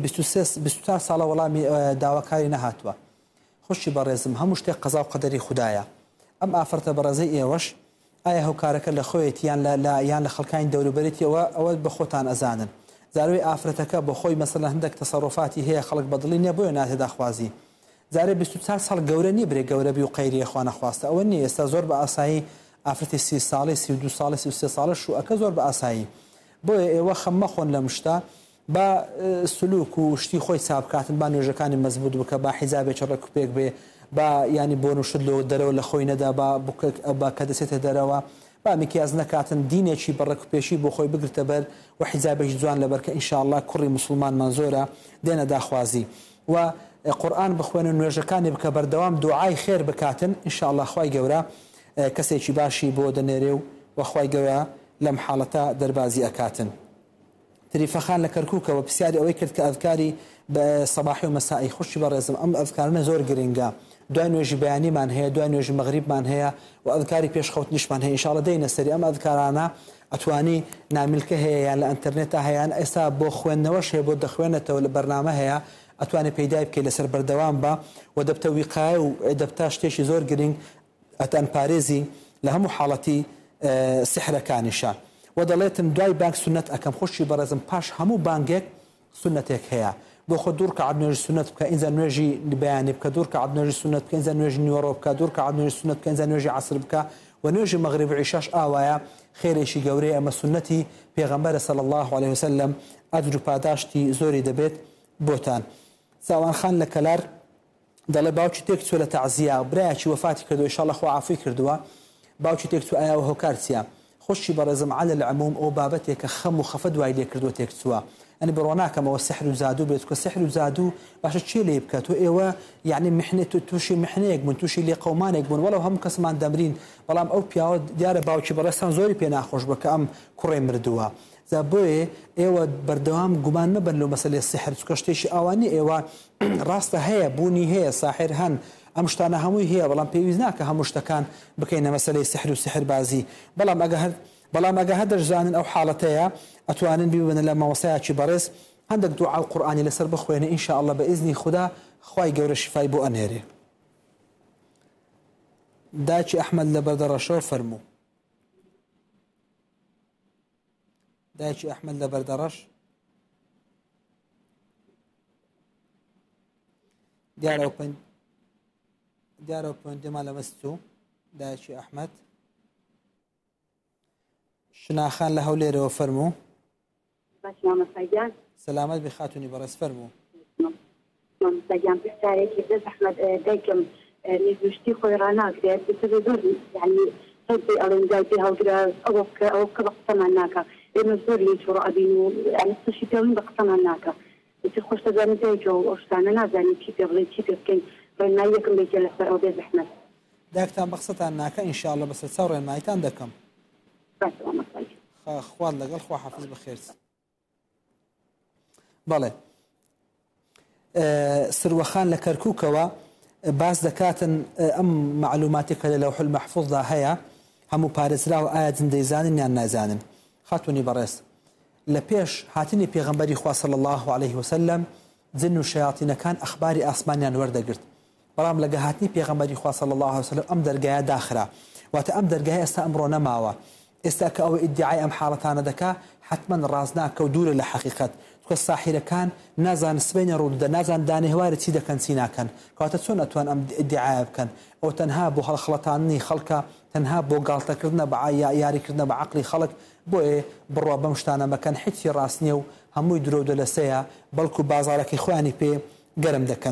24 ساڵە وەڵامی داواکاری نەهاتووە. خۆشی بەڕێزم هەموو شتێک قەزا و قەدەری خوددایە. ئەم ئافرەتە بەڕێزەی ئێوەش ئایا هەوکارەکە لە خۆیەتی یان لە خەڵکانی دەوروبەرێتیەوە ئەوە بە خۆتان ئەزانن. زاروی ئافرەتەکە بە خۆی مەسەلەن هەندێک تەسەڕۆفاتی هەیە خەڵک بەدڵی نییە بۆیە ناتێدا خوازی. زارێ 24 ساڵ گەورە نیە برێ گەورە بی و قەیریە خوا نەخواستە ئەوە نییە. ئێستا زۆر بە ئاسایی ئافرەتی 30 ساڵی 32 ساڵی 33 ساڵە شوئەکە زۆر بە ئاسایی. بۆیە ئێوە خەم مەخۆن لە مشتا بە سلوک و شتی خۆی چاپکاتن با نوێژەکانی مەزبوط بکە با حیجابێکی ڕێکوپێک بێ با ینی بۆ نوشت لەوە دەرەوە لە خۆی نەدا با کە دەسێتە دەرەوە با میکیاز نەکاتن دینێکی بەڕێکوپێشی بۆ خۆی بگرتە بەر و حیجابێکی جوان لەبەر کە ئینشاءالله کوڕی موسڵمانمان زۆرە دێنە داخوازی و قورئان بخوێنن نوێژەکانی بکە بەردەوام دوعای خێر بکاتن ئینشاءالله خوای گەورە کەسێکی باشی بۆ دەنێرێ و خوای گەورە لەم حاڵەتە دەربازی ئەکاتن. تریفەخان لە کەرکووکەوە پرسیاری ئەوەی کرد کە ئەذکاری بە سەباحی و مەسائی. خوشی بەڕێزم ئەم ئەذکارانە زۆر گرنگە. دوای نوێژی بەیانیمان هەیە دوای نوێژی مەغریبمان هەیە و ئەذکاری پێشخەوتنیشمان هەیە. ئینشاءالله دەینە سەری ئەم ئەذکارانە ئەتوانی نامیلکە هەیە یان لە ئینتەرنێتە هەیەیان ئێستا بۆ خوێندنەوەش هەیە بۆ دەخوێنێتەوە لە بەرنامە هەیە ئەتوانێت پەیدای بکەیت لەسەر بەردەوام بە و دەبتە ویقایە و دەبتە شتێکی زۆر گرنگ ئەتەن پارێزی لە هەموو حاڵەتی سحرەکانیشە. و دەڵێتم دوای بانگ سنت ئەەکەم. خوشی بەڕێزم پاش هەموو بانگێک سنتێک هەیە بۆ خۆ دوور کە نوێژی سنت بکە ئینجا نوێژی بەیانی بکە دوور کە نوێژی سنت بکە ئینجا نوێژی نیوەڕۆ بکە دوور کە نوێژی سنت بکە ئینجا نوێژی عەسر بکە و نوێژی مەغریب و عیشاش ئاوایە خێرێکی گەورەیە. ئەمە سنەتی پێغەمبەرە صلی الله علیه وسلم ئەجر و پاداشتی زۆری دەبێت بۆتان. ساوان خان لە کەلار دەڵێ باوکی تێک چوە لە تەعزیە برایەکی وەفاتی کردو ئینشاءالله خوا عافوی کردووە باوکی تێک چوە ئایا هۆکار چییە. خۆشی بەڕێزم عەلە العەموم ئەو بابەتێکە خەم و خەفە دوای لێ کردووە تێک چووە. ئەنی بڕوا ناکەمەوە سحر و زادوو بێت کە سحر و زادوو باشە چێ لێ بکات و ئێوە یعنی محنێت و تووشی محنەیەک بوون تووشی لێ قەومانێک بوون وەڵەو هەموو کەسمان دەمرین بەڵام ئەو پیاوە دیارە باوکی بەڕێستان زۆری پێ ناخۆش بکە ئەم کوڕێ مردووە. زا بۆیە ئێوە بەردەوام گومان مەبەن لەو مەسەلەی سحر چکە شتێکی ئەوانی ئێوە ڕاستە هەیە بوونی هەیە ساحر هەن ئەم شتانە هەمووی هەیە بەڵام پێویست ناکە هەموو شتەکان بکەینە مەسەلەی سحر و سحر بازی. بەڵام ئەگە هەر بەڵام ئەگە هەدەشزانن ئەو حاڵەتەیە ئەتوانن بیبنە لە مامۆستایەکی بەڕێز هەندێک دوعا و قورئانی لەسەر بخوێنە ئینشاءالله بە ئیزنی خوددا خوای گەورە شیفای بۆ ئەنێرێ. داچی ئەحمەد لە بەردەڕەشەوە فەرموو. دایکی ئەحمەد لە بەردەڕەش دیارەوە پەیوەندیمان لە مەستوو دایکی ئەحمەد. شناخان لە هەولێرەوە فەرموو. سەلامەت بێ خاتونی بەڕێز فەرموو. مامۆستاگیان پرسیارێکی بێ زەحمەت دایکم نێزوشتی خۆی ڕاناگرێت زۆر یعنی هەڵی ئەڵێن دای پێ هەڵگرە ئەوە بکە ئەو بکە بە قسەمان ناکە ئێمە زۆر لێ تووڕە ئەبین و یعنی سشی پێڵین بە قسەمان ناکە ئیتر خۆش دەزانێت دایکە و ئەو شتانە نازانین چی پێ بڵێ چی پێ بکەین ڕێنمایی یەکم بێتە لەسەر ئەو بێ زەحمەت. دایکتان بە قسەتان ناکە ئینشاءالله بەسەر چاو ڕێنماییتان دەکەم. خوات لەگەڵ خوا حافظ بەخێر. بەڵێ سروەخان لە کەرکووکەوە باس دەکاتن ئەم معلوماتی کە لە لەوح المەحفوظدا هەیە هەموو پارێزراوە ئایا جن دەیزانن یان نازانن. خاتونی بەڕێز لە پێش هاتنی پێغەمبەری خوا صلی الله عليه وسلم جن و شەیاطینەکان ئەخباری ئاسمانیان وەردەگرت بەڵام لە هاتنی پێغەمبەری خوا صلی الله عليه وسلم ئەم دەرگایە داخرا واتە ئەم دەرگایە ئێستا ئەمڕۆ نەماوە. ئێستا کە ئەوە ئیدعای ئەم حاڵەتانە دەکا حتمما ڕازناکە و دوورە لە حەقیقەت کە ساحیرەکان نازان سبەینە ڕوودە نازان دانێوارە چی دەکەن چی ناکەن کەواتە چۆن ئەتوان ئەم ئیدعای بکەن ئەو تەنها بۆ هەڵخەڵەتانی خەڵکە تەنها بۆ گاڵتەکردنە بە یاریکردنە بە عەقڵی خەڵک بۆیە بڕوا بەم شتانە مەکەن هیچی ڕاست نییە و هەمووی درۆ دەلەسەیە بەڵکو بازاڕێکی خۆیانی پێ گەرم دەکەن.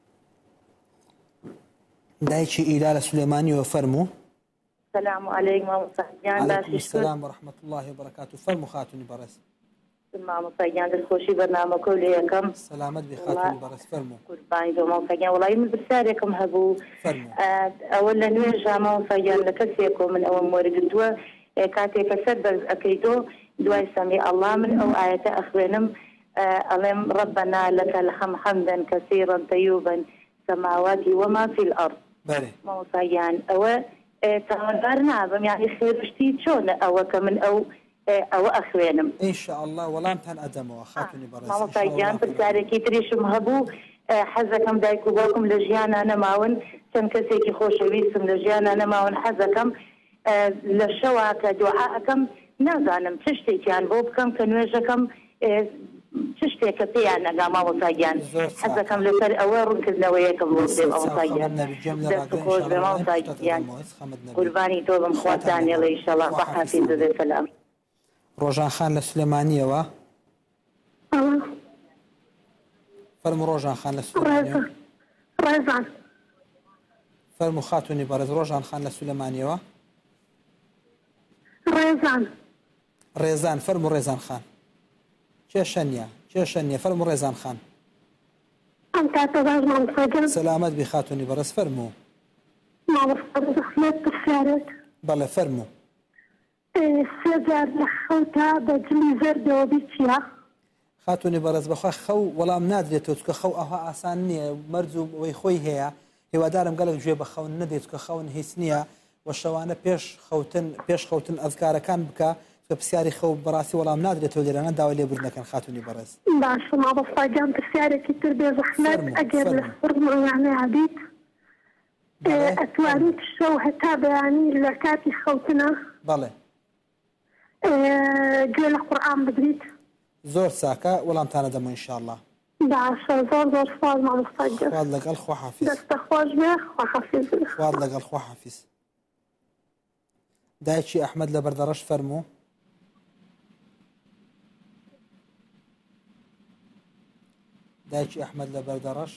دایکی ئیلا لە سولێمانیەوە فەرموو. السلام عليكم مامۆستاگیان وعليكم السلام ورحمة الله وبركاته فەرموو خاتونی بەڕێز. مامۆستاگیان دڵخۆشی بەرنامەکە و لێ یەکەم سەلامەت بێ خاتونی بەڕێز فەرموو. قوربانی دۆ مامۆستاگیان وەڵامی من پرسیارێکم هەبوو ئەوە لە نوێژە مامۆستاگیان لە کەسێکۆ من ئەوەم وەرگرتووە کاتێکە سەر بەرز ئەەکەیتۆ دوای سەمی ئەڵڵا من ئەو ئاەتە ئەخوێنم ئەڵێم ربنا لك الحمد حمدا كثيرا طيبا سماوات وما في الأرض. مامۆستاگیان ئەوە تاوەندار نابم یعنی خێرشتی چۆنە ئەوە کە من ئەوە ئەخوێنم ئینشاءالله وەڵامتان ئەدەمەوە خاتونی بەڕێز. مامۆستاگیان پرسیارێکی تریشم هەبوو حەزەکەم دایک و باوکم لە ژیانە نەماون چەند کەسێکی خۆشەویستم لە ژیانە نەماون حەزەکەم لە شەوە کە دوعاەکەم نازانم چ شتێکیان بۆ بکەم کە نوێژەکەم چ شتێکە پێیان نەگا مامۆستاگیان حەزەکەم لەسەر ئەوە ڕوونکردنەوەیەکم بۆ بدێم مامۆستاگیان دەست خۆش بێ مامۆستاگیان قوربانی تۆ بم خوا دانێڵە ئینشەڵڵا خوا حافیظ دەبێ سەلام. ڕۆژان خان لە سولێمانیەوە فەرموو ڕۆژان خان لە سولێمانیەوە. ڕێزان فەرموو خاتونی بەڕێز ڕۆژان خان لە سولێمانیەوە. ڕێزان فەرموو ڕێزان خان کێشە فەرموو ڕێزان خان. ئەم کاتە باش مامۆستاگیان سەلامەت بێ خاتونی بەڕێز فەرموو. مامۆستا زەحمەت پرسیارێک بەڵێ فەرموو. سێ جار لە خەوتا بە جلی زەردەوە بیچیە. خاتونی بەڕێز بەخوا خەو وەڵام نادرێتەوە چکە خەو ئەوها ئاسان نییە مەرج و ئەوەی خۆی هەیە هێوادارم گەلێک گوێ بە خەون نەدێت کە خەون هیچ نییە وە شەوانە پێش خەوتن ئەذکارەکان بکە کە پرسیاری خەو بەڕاستی وەڵام نادرێتەوە لێرانە داوای لێبوردنەکەن خاتونی بەڕێز. باشە مامۆستاگیان پرسیارێکی تر بێ زەحمەت ئەگەر لە فڕمەیانەیە بیت ئەتوانیت شەو هەتا بەیانی لە کاتی خەوتنە بەڵێ گوێ لە قورئان بگریت. زۆر چاکە وەڵامتانە دەمە ئینشاءالله. باشە زۆر سپاس مامۆستاگیان. خوات لەگەڵ خوا حافیظ. دەستە خۆش بێ خوا حافیظ. خوات لەگەڵ خوا حافیظ. دایکی ئەحمەد لە بەردەڕەش فەرموو. دایکی ئەحمەد لە بەردەڕەش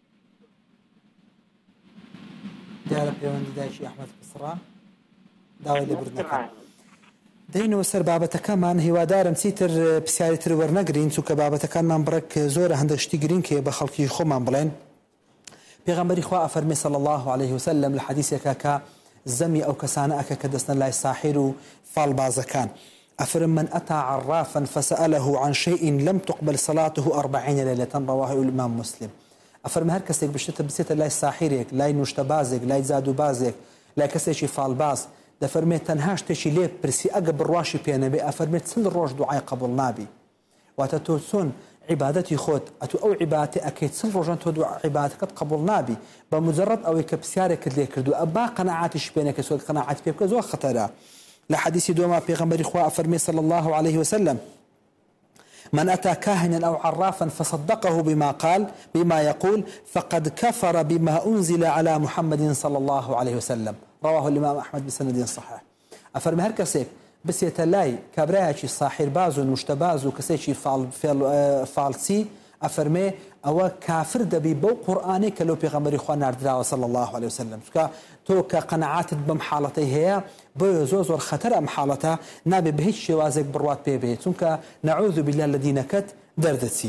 دیارە پەیوەندی دایکی ئەحمەد پسڕا داوای لێبوردنەکە. دەینەوە سەر بابەتەکەمان هیوادارم چیتر پرسیاری تر وەرنەگرین چونکە بابەتەکانمان بڕێک زۆرە هەندێک شتی گرین کە بە خەڵکی خۆمان بڵێن. پێغەمبەری خوا ئەفەرمێ صلی الله عليه وسلم لە حەدیثێکە کە زەمی ئەو کەسانە ئەکە کە دەستنە لای ساحیر و فاڵبازەکان ئەفرم من ئەتا عرافا فسأله عن شيء لم تقبل صلاته 40 ليلة رواه الإمام مسلم. ئەفەرمێ هەر کەسێک بشتە بچێتە لای ساحیرێک لای نوشتەبازێک لای جادوبازێک لای کەسێکی فاڵباز دەفەرمێت تەنها شتێکی لێ پرسی ئەگە بڕواشی پێنەبێ ئەفەرمێت چەند ڕۆژ دوعای قبول نابی واتە تۆ چۆن عیبادەتی خۆت ئەتو ئەو عیبادەتی ئەکەیت چەند ڕۆژان تۆ عیبادەکەت قبول نابی بە مجرد ئەوەی کە پرسیارێکت لێ کردو ئەبا قەناعاتیش پێنەکە سۆ قەناعات پێ بکە زۆر خەتەرە لە حەدیثی دوما پێغەمبەری خوا ئەفەرمێ صلی الله عليه وسلم من أتى كاهنا أو عرافا فصدقه بما يقول فقد كفر بما أنزل على محمد صلى الله عليه وسلم رواه الإمام أحمد بسند صحيح أفرمي هر كسيك بس يتلاي كابرايشي صاحر بازو المشتبازو كسيشي فالسي أفرمي أو كافر دبي بو قرآني كلو بيغمري خوان ناردراوة صلى الله عليه وسلم تو كقناعات بمحالتي هي بو زوزور خطر محالتها نابي بهيج شوازك بروات بيبي تونك نعوذ بالله الذي نكت دردتي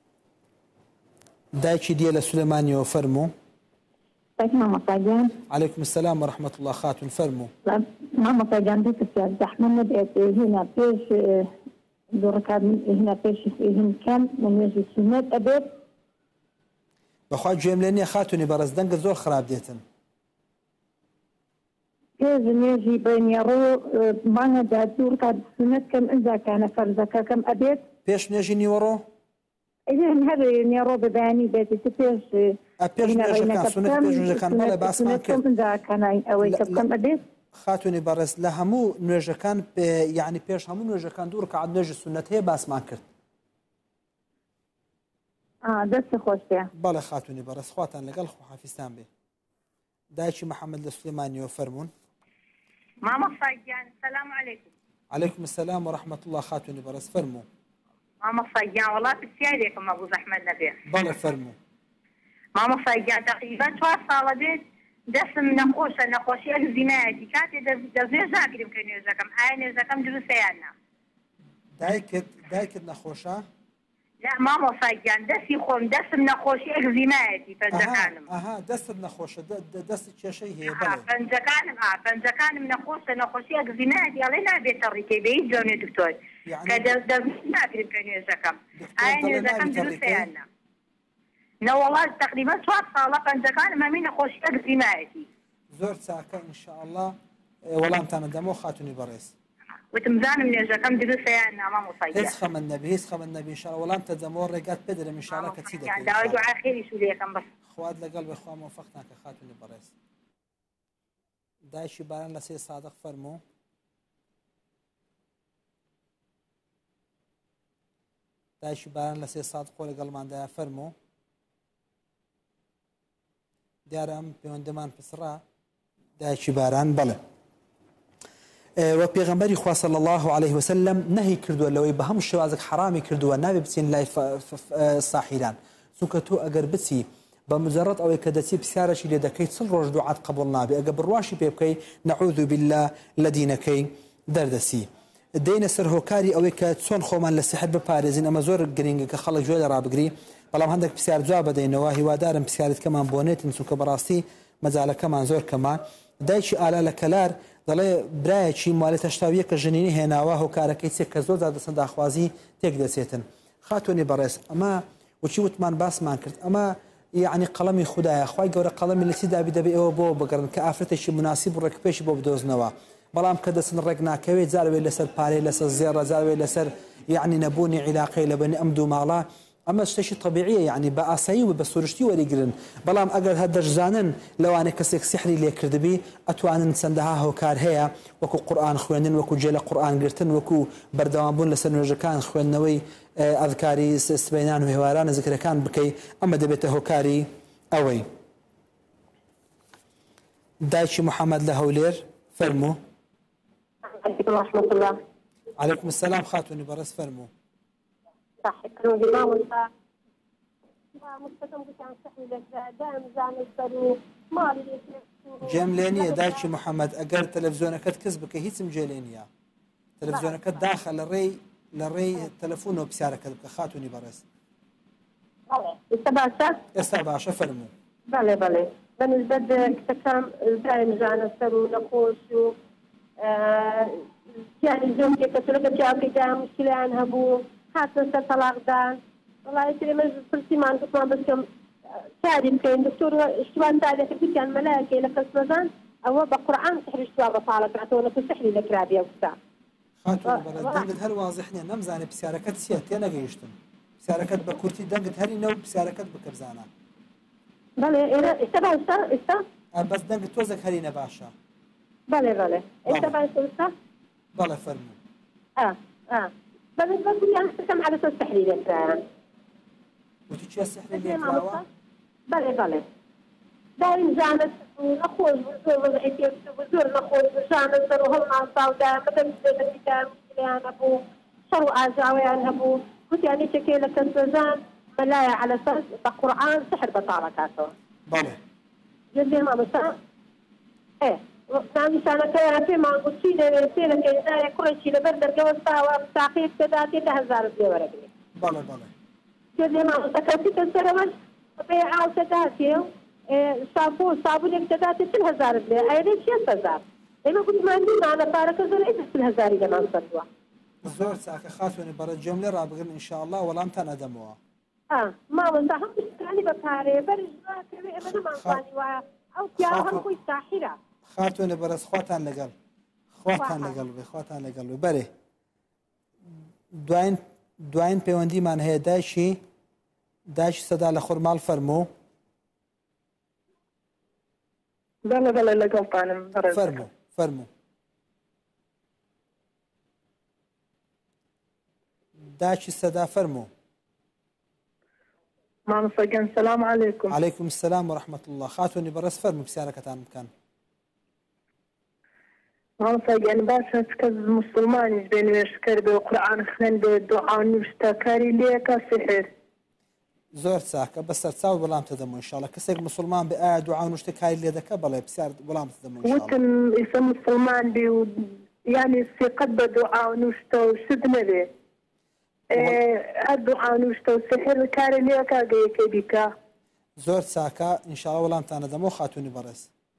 دايتشي ديال سليماني وفرمو ماما طاجان عليكم السلام ورحمة الله خاتون فرمو ماما طاجان دي كسياد زحمة ندعت هنا بيش دوركاد هنا بيش هنا كم من يجي سنة أبيت بخواد جيمليني خاتوني برز دنگ زور خراب ديتن بيش نيجي بين يرو معنا دا دوركاد سنة كم إذا كان فرزك كم أبيت بيش نيجي نيورو إذن هذا نيرو بباني بيتي تبيش أبيش نيجي كان سنة بيش نيجي كان بلا باس ما كرت إذا كان أويك كم أبيت خاتوني برز لهمو نيجي كان يعني بيش همو نيجي كان دوركاد نيجي سنة هي باس ما كرت دست خوش بيه بله خاتوني برز خواتان لقل خو حافظتان بي دايشي محمد السليماني وفرمون ماما صايان السلام عليكم. عليكم السلام ورحمة الله خاتوني برز فرمو ماما صايان والله بسياليكم أبو زحمة النبي بله فرمو ماما صايان تقريبا 4 ساڵە بێت دەستم نەخۆشی ئەگزینایەتی کاتێ دەستێ زاگریم کە نوێژەکەم ئایا نوێژەکەم دروستەیان نا دایکت نەخۆشە؟ لا ماما صايان دەستی خۆم دەستم نەخۆشی ئەگزینایەتی پەنجەکانم دەستت نەخۆشە دەست کێشەی هەیە پەنجەکانم نەخۆشی ئەگزینایەتی ئەڵێ نابێتە ڕیکەی بە هیچ جۆنێ دکتۆر کە دەست ناگریم کە نوێژەکەم ئایا نوێژەکەم دروستەیان نا نەوەڵات تقریبا 4 ساڵە پەنجەکانم هەمووی نەخۆشی ئەگزینایەتی زۆر چاکە ئینشاءالله وەڵامتانە دەمەوە خاتونی بەڕێز وتم زانم نوێژەکەم دروستەیان نا ماما صايان هیچ خەمەند نەبی هیچ خەمەند نەبی ئینشاءالله وەڵامتە دەمەوە ڕێگات پێدەرم ئینشاءالله کە چی دەکەیت داوای دوعای خێریش و لێکەم بەس خوات لەگەڵ بێ خوا موفەقتان کە خاتونی بەڕێز دایشی باران لە سێ سادق فەرموو دایشی باران لە سێ سادق خۆ لەگەڵماندایە فەرموو دیارە ئەم پەیوەندەمان پسڕا دایکی باران بەڵێ و پێغەمبەری خوا صلی الله عليه وسلم نهی کردووە لەوەی بە هەموو شێوازێک حرامی کردووە نابێ بچین لای ساحیران چونکە تۆ ئەگەر بچی بە مجرد ئەوەی کە دەچی پرسیارەشی لێ دەکەیت چەند ڕۆژ دوعات قبول نابێ ئەگە بڕواشی پێ بکەی نەعوذ بالله لە دینەکەی دەردەسی دێنە سەر هۆکاری ئەوەی کە چۆن خۆمان لە سیحەت بپارێزین ئەمە زۆر گرنگە کە خەڵک گوێ لە ڕابگری بەڵام هەندێک پرسیار جواب بدەینەوە هیوادارم پرسیارەکەمان بۆ نێتن چونکە بەڕاستی مەجالەکەمان زۆر کەمان دایکی ئالا لە کەلار دەڵێ برایەکی ماڵی تەشتاویە کە ژنینی هێناوە هۆکارەکەی چێک کە زۆر دەسەن داخوازی تێک دەچێتن خاتونی بەڕێز ئەمە وچی وتمان باسمان کرد ئەمە یعنی قەڵەمی خوددایە خوای گەورە قەڵەمی لە چی دابی دەبێ ئەوە بۆ بگەڕن کە ئافرەتێکی مناسب ڕێکپێشی بۆ بدۆزنەوە بەڵام کە دەچن ڕێک ناکەوێت جاروێ لەسەر پارەی لەسەر زێڕە جاروێ لەسەر یعنی نەبوونی عیلاقەی لە بەنی ئەم دوو ماڵە ئەمە شتێکی طبیعیە یعنی بە ئاسایی و بە سروشتی وەریگرن بەڵام ئەگەر هە دەشزانن لەوانەیە کەسێک سیحری لێکردبی ئەتوانن چەندەها هۆکار هەیە وەکو قورئان خوێندن وەکو جێ لە قورئان گرتن وەکو بەردەوامبوون لەسەر نوێژەکان خوێندنەوەی ئەذکاری سبەینان و هێوارانە زیکرەکان بکەی ئەمە دەبێتە هۆکاری ئەوەی دایکی محەممەد لە هەولێر فەرموو عليكم السلام خاتوني برس فرمو جيملينية دايتشي محمد أقر تلفزيونك كسبك هيتم جيلينيا تلفزيونك داخل للري تلفونه بسعرك خاتوني برس استباشا فرمو بله بالنسبة لكتكام دائم جانا سرو نقوش يعني زوجي كتلقى جابي دا مشكلة عنها بو حاسة طلاق دان والله يصير مجلس فرسيمان كمان بس كم شادي مكين دكتور اشتوان تاريخ كان ملاكي لقص مزان ئەوە بە قورئان سحری شتوا بەتاڵە کاتەوە لە سحری نەکرابێ وستا خاتون بەڵێ دەنگت هەر وازح نییە نەمزانێ پرسیارەکەت چییە تێ نەگەیشتم پرسیارەکەت بە کورتی دەنگت هەرینە و پرسیارەکەت بکەبزانە بەڵێ ئێستا بەس دەنگت تۆزێک هەرینە باشە بەڵێ ئێستا باشە بەڵێ فەرموو بەڵێ بەگویان شتەکەم على سەر سحری لێکرایان وتی چیە سحری لێکراوە بەڵێ دایم زانت نەخۆش زۆر وەزعیتی زۆر نەخۆش زانت سەر و هەڵماساودا بەدەم شتێکیان هەبوو شەڕ و ئاژاویان هەبوو گوتیان هیچێکێ لە کەسبەزان بەلایە على سەر بە قورئان سحر بەتاڵەکاتەوە بەڵێ جێ مامۆستا نامیشانەکەیان پێمان گوتی دەوێت سێرەکەی دایە کوڕێکی لەبەر دەرگەوەستاوە ساقەیەک دەداتێ 10,000 لێ وەرەگرێت بەڵێ جێ مامۆستا کەسیتە سەرەوەش بێ ئاو دەداتێ صابونێک دەداتێ 40,000 لێ ئەیدە 6,000 ئێمە گوتمان دیمانە پارەکە زۆر 40,000 لەمان سەردووە زۆر چاکە خاتوێنێ بەرە جێم لێ ڕابگرن ئینشاءالله وەڵامتان ئەدەمەوە ماوەندا هەم پشتانی بە پارێ بەرژ ناکەوێ ئێمە نەمانزانی وایە ئەو پیاوە هەم خۆی ساحیرە خاتوێنێ بەرەز خواتان لەگەڵ بێ خواتان لەگەڵ بێ بەرێ دوایین پەیوەندیمان هەیە دایکی سەدا لە خورماڵ فەرموو بەڵێ لەگەڵتانم فەرموو دایکی سەدا فەرموو مامۆستاگیان سەلام عەلەیکوم عەلەیکوم السەلام وەرەحمەتوڵڵا الله خاتوێنی بەڕێز فەرموو پرسیارەکەتان بکەن مامۆستاگیان باشە کەس موسڵمانیش بێ نوێژکەر بێ و قورئان خوێن بێ دوعا و نوشتە کاری لێکە سحر زۆر چاکە بەسەر چاو وەڵامتە دەمەوە ئینشاءڵڵا کەسێک موسڵمان بێ ئایا دوعا و نوشتە کاری لێ دەکە بەڵێ پرسیار وەڵامتە دەمەوە ئینشاءڵڵا وتم ئێستا موسڵمان بێ و یعنی سیقەت بە دوعا و نوشتە و شت نەبێ هەر دوعا و نوشتە و سحر کاری لێکە گەیەکەی بیکە زۆر چاکە ئینشاءڵڵا وەڵامتانە دەمەوە خاتوونی بەڕێز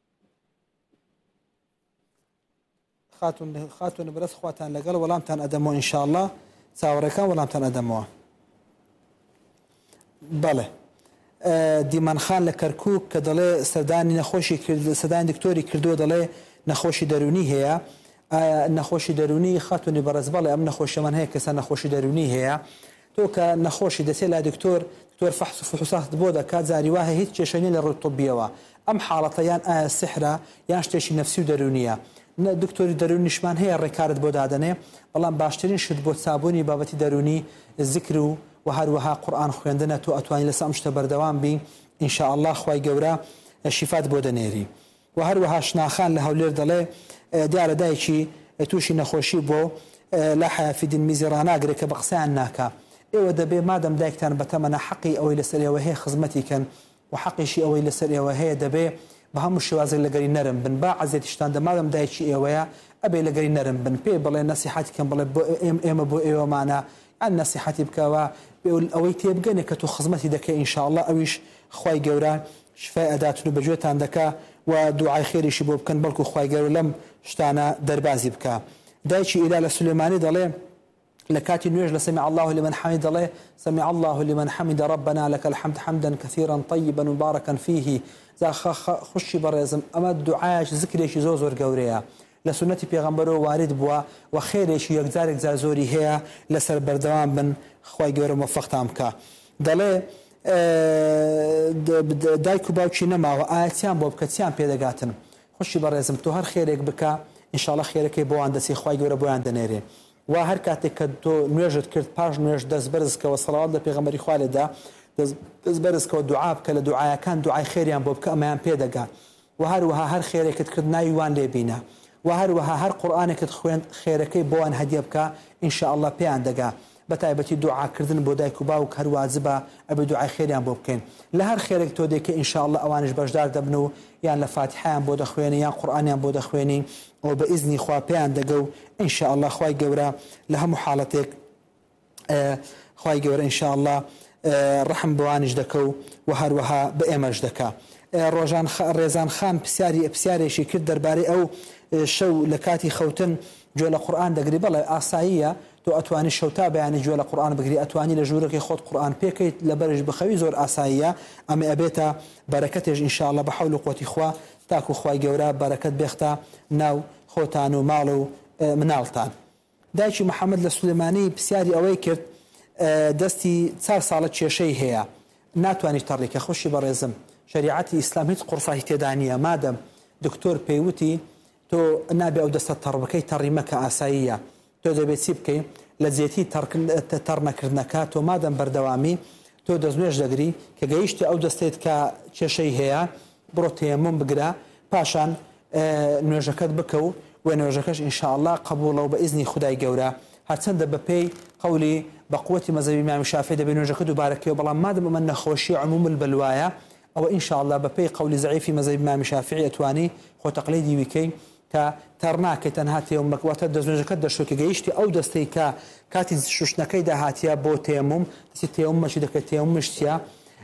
خاتون بەرز خواتان لەگەڵ وەڵامتان ئەدەمەوە ئینشاءالله چاوەڕێکان وەڵامتان ئەدەمەوە بەڵێ دیمەنخان لە کەرکووک کە دەڵێ سەردانی نەخۆشی سەردانی دکتۆری کردووە دەڵێ نەخۆشی دەرونی هەیە نەخۆشی دەرونی خاتونی بەڕێز بەڵێ ئەم نەخۆشیەمان هەیە کەسە نەخۆشی دەرونی هەیە تۆ کە نەخۆشی دەچێت لای دکتۆر فەحص و فحوسات بۆ دەکات جاری وایە هیچ کێشەی لە ڕووی طبیەوە ئەم حاڵەتە یان ئایا سحرە یان شتێکی نەفسی و دەرونیە دکتۆری دەرونیشمان هەیە ڕێکارت بۆ دادەنێ بەڵام باشترین شت بۆ چابوونی بابەتی دەرونی ذکر و هەروەها قورئان خوێندنە تۆ ئەتوانی لەسەر ئەم شتە بەردەوام بی ئینشاءالله خوای گەورە شیفات بۆ دەنێری و هەروەها شناخان لە هەولێر دەڵێ دیارە دایکی تووشی نەخۆشی بۆ لا حیافیدین میزی ڕناگرێت کە بە قسەیان ناکە ئێوە دەبێ مادەم دایکتان بەتەمەنە حەقی ئەوەی لەسەر ئێوە هەیە خزمەتی کەن و حەقیشی ئەوەی لەسەر ئێوە هەیە دەبێ بە هەموو شێوازێک لەگەری نەرم بن با عەزێتیشتان دەمادەم دایکی ئێوەیە ئەبێ لەگەری نەرم بن پێ بڵێ نەسیحەتی کەم بڵێ ئێمە بۆ ئێوەمانە ئەن نەسیحەتی بکەوە ئەوەی تێبگەنێ کە تۆ خزمەتی دەکەی ئینشاءالله ئەویش خوای گەورە شفای ئەداتن و بەگوێتان دەکا و دوعای خێریشی بۆ بکەن بەڵکو خوای گەورە لەم شتانە دەربازی بکە دایکی ئیلا لە سولێمانی دەڵێ لكاتي نويج لسمع الله لمن حمد الله سمع الله لمن حمد ربنا لك الحمد حمدا كثيرا طيبا مباركا فيه ذا خشي برزم اما الدعاء ذكريش زوزور قوريا لسنتي بيغمبرو وارد بوا وخيريش يقدارك زازوري هي لسر بردوان بن خواي قور موفق تامكا دلي دايكو باوچي نما وآياتيان بوبكتيان بيدقاتن خشي برزم تو هر خيرك بكا ان شاء الله خيرك بو عندسي خواي قور بو عندنيري و هر کاتێک کە تۆ نوێژت کرد پاش نوێژ دەست بەرزکەوە سەڵاوات لە پێغەمبەری خوا لێدا دەست بەرزکەوە دوعا بکە لە دوعایەکان دوعای خێریان بۆ بکە ئەمەیان پێدەگات و هەروەها هەر خێرێکت کرد ناویوان لێبینە و هەروەها هەر قورئانێکت خوێند خێرەکەی بۆوان هەدیە بکە ئینشاءالله پێیان دەگا بەتایبەتی دوعاکردن بۆ دایک و باوک هەر واجبە ئەبێ دوعای خێریان بۆ بکەین لە هەر خێرێک تۆ دێکە ئینشاءالله ئەوانش بەشدار دەبن و یان لە فاتحەیان بۆ دەخوێنی یان قورئانیان بۆ دەخوێنی و بە ئیزنی خوا پێیان دەگە و ئینشاءالله خوای گەورە لە هەموو حاڵەتێک خوای گەورە ئینشاءالله ڕەحم بەوانیش دەکە و هەروەها بە ئێمەش دەکا ڕۆژان ڕێزان خان پرسیارێکی کرد دەربارەی ئەو شەو لە کاتی خەوتن گوێ لە قورئان دەگری بەڵێ ئاساییە تۆ ئەتوانی شەوتا بەیانی گوێ لە قورئان بگری ئەتوانی لە ژوورەکەی خۆت قورئان پێکەیت لە بەرش بخەوی زۆر ئاساییە ئەمە ئەبێتە بەرەکەتێش ئینشاءالله بە حەول و قووەتی خوا تاکو خوای گەورە بەرەکەت بێختە ناو خۆتان و ماڵ و مناڵتان. دایکی محەممەد لە سولێمانی پرسیاری ئەوەی کرد دەستی 4 ساڵە کێشەی هەیە ناتوانیت تەڕیکە خۆشی بەڕێزم شریعەتی ئیسلام هیچ قورسایی تێدا نییە مادەم دکتۆر پێیوتی تۆ نابێ ئەو دەستە تەڕ بکەی تەڕیمەکە ئاساییە تۆ دەبێت چی بکەی لە جێتی تەڕ نەکردنەکە تۆ مادەم بەردەوامی تۆ دەستنوێژ دەگری کە گەیشتی ئەو دەستێت کە کێشەی هەیە بڕۆ تەیەموم بگرە پاشان نوێژەکەت بکە و نوێژەکەش ئینشاءالله قبوڵە و بە ئیزنی خودای گەورە هەرچەندە بەپێی قولی بە قووەتی مەذهبی ئیمام شافعی دەبێت نوێژەکە دووبارەکەوە بەڵام مادەم ئەمە نەخۆشی عموم البەلوایە ئەوە ئینشاءالله بەپێی قولی زەعیفی مەذهبی ئیمام شافعی ئەتوانی خۆ تەقلیدی بکەی کە تەڕ ناکەی تەنها تێیەموم واتە دەستنوێژەکەت دەشۆ کە گەیشتی ئەو دەستەی کە کاتی شوشنەکەی داهاتیە بۆ تێیەموم دەستی تێیەمومەچی دەکەیت تێیەمومش چییە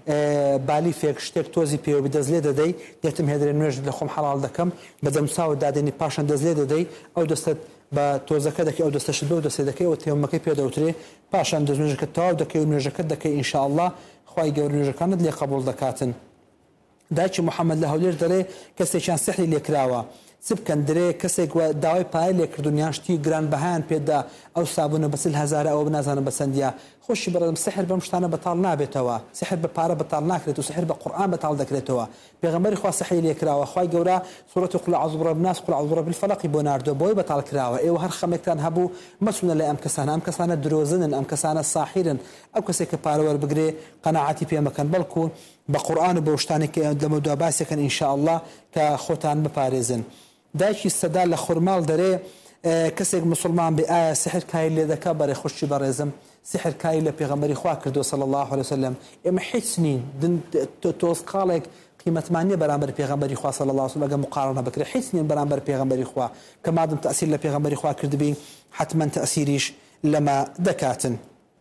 بالی فێک شتێک تۆزی پێوە دەست لێ دەدەی دێتم هێدرێ نوێژ لە خۆم حەڵال دەکەم بە دەمساوە دادێنی پاشان دەست لێ دەدەی ئەو دەستت بە تۆزەکە دەکەی ئەو دەستەشت بە و دەستێ دەکەی ئەو تێیەمومەکەی پێ دەوترێ پاشان دەستنوێژەکە تەواو دەکەی و نوێژەکەت دەکەی ئینشاءالله خوای گەورە نوێژەکانت لێ قبوڵ دەکاتن. دایکی محەممەد لە هەولێر دەڵێ کەسێکیان سحری لێکراوە چ بکەن درێ کەسێک داوای پای لێکردونیان شتی گرانبەهایان پێدا ئەو سابوونە بە 40,000 ئەوە بنازانە بە چەندە خۆشی بەڕێزم سحر بەم شتانە بەتاڵ نابێتەوە سحر بە پارە بەتاڵ ناکرێت و سحر بە قورئان بەتاڵ دەکرێتەوە پێغەمبەری خوا سحری لێکراوە خوای گەورە سوورەت قل أعوذ برب الناس قل أعوذ برب الفلق بۆ ناردۆ بۆی بەتاڵ کراوە ئێوە هەر خەمێکتان هەبوو مەچونە لە ئەم کەسانە درۆزنن ئەم کەسانە ساحیرن ئەو کەسێک کە پارەوەر بگرێ قەناعەتی پێ مەکەن بەڵکو بە قورئان و بە شتانێک لەمە دوا باسێکن ئینشاءالله کە خۆتان بپارێزن. دایکی سەدا لە خورماڵ دەرێ کەسێک مسلمان بێ ئایا سحر کای لێ دەکا بەڕێ خۆشی بەڕێزم سحر کای لە پێغەمبەری خوا کردو صلی الله عليه وسلم ئێمە هیچ نین تۆزقاڵێک قیمەتمانیە بەرامبەر پێغەمبەری خوا صلی الله عليه وسلم ئەگە مقارنە بکرێ هیچ نین بەرامبەر پێغەمبەری خوا کە مادەم تەأسیر لە پێغەمبەری خوا کردبین حتما تەأسیریش لەمە دەکاتن.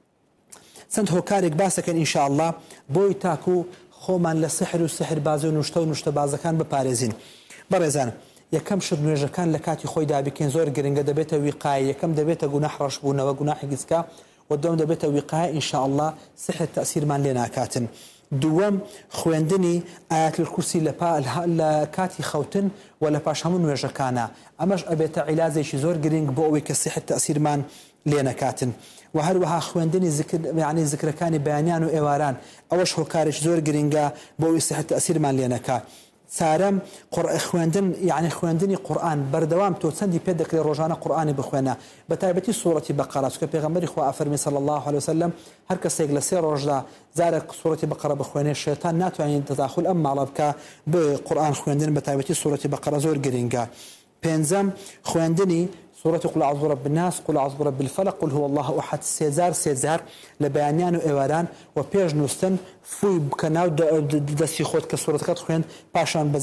چەند هۆکارێک باسەکەن ئینشاءالله بۆی تاکو خۆمان لە سحر و سحر بازی و نوشتە و نوشتە بازەکان بپارێزین. بەڕێزان یەکەم شت نوێژەکان لە کاتی خۆی دابکەین زۆر گرنگە دەبێتە ویقایە یەکەم دەبێتە گوناح ڕەشبوونەوە گوناحی گچکە و دووەم دەبێتە ویقایە ئینشاءالله سحر تەأسیرمان لێ ناکاتن. دووەم خوێندنی ئایەتل کورسی لە کاتی خەوتن و لە پاش هەموو نوێژەکانە ئەمەش ئەبێتە عیلازێکی زۆر گرنگ بۆ ئەوەی کە سحر تەأسیرمان لێ نەکاتن و هەروەها خوێندنی یعنی زیکرەکانی بەیانیان و ئێواران ئەوەش هۆکارێک زۆر گرنگە بۆ ئەوەی سحر تەأسیرمان لێ نەکات. سارم خوێندن یعنی خوێندنی قورئان بەردەوام تۆ چەندی پێ دەکرێت ڕۆژانە قورئانی بخوێنە بە تایبەتی سوورەتی بەقەرە چونکە پێغەمبەری خوا ئەفەرمی صلی الله عليه وسلم هەر کەسێک لە 3 ڕۆژدا جارێک سوورەتی بەقەرە بخوێنێ شێتان ناتوانێت تەداخل ئەم ماڵە بکە بۆ قورئان خوێندن بە تایبەتی سوورەتی بەقەرە زۆر گرنگە. پێنجەم خوێندنی سورة قل أعوذ برب الناس قل أعوذ برب الفلق قل هو الله أحد سێزار لە بەیانیان و ئێواران و پێش نووسن فوی بکەناو دەستی خۆت کە سوورەتەکەت خوێن پاشان بە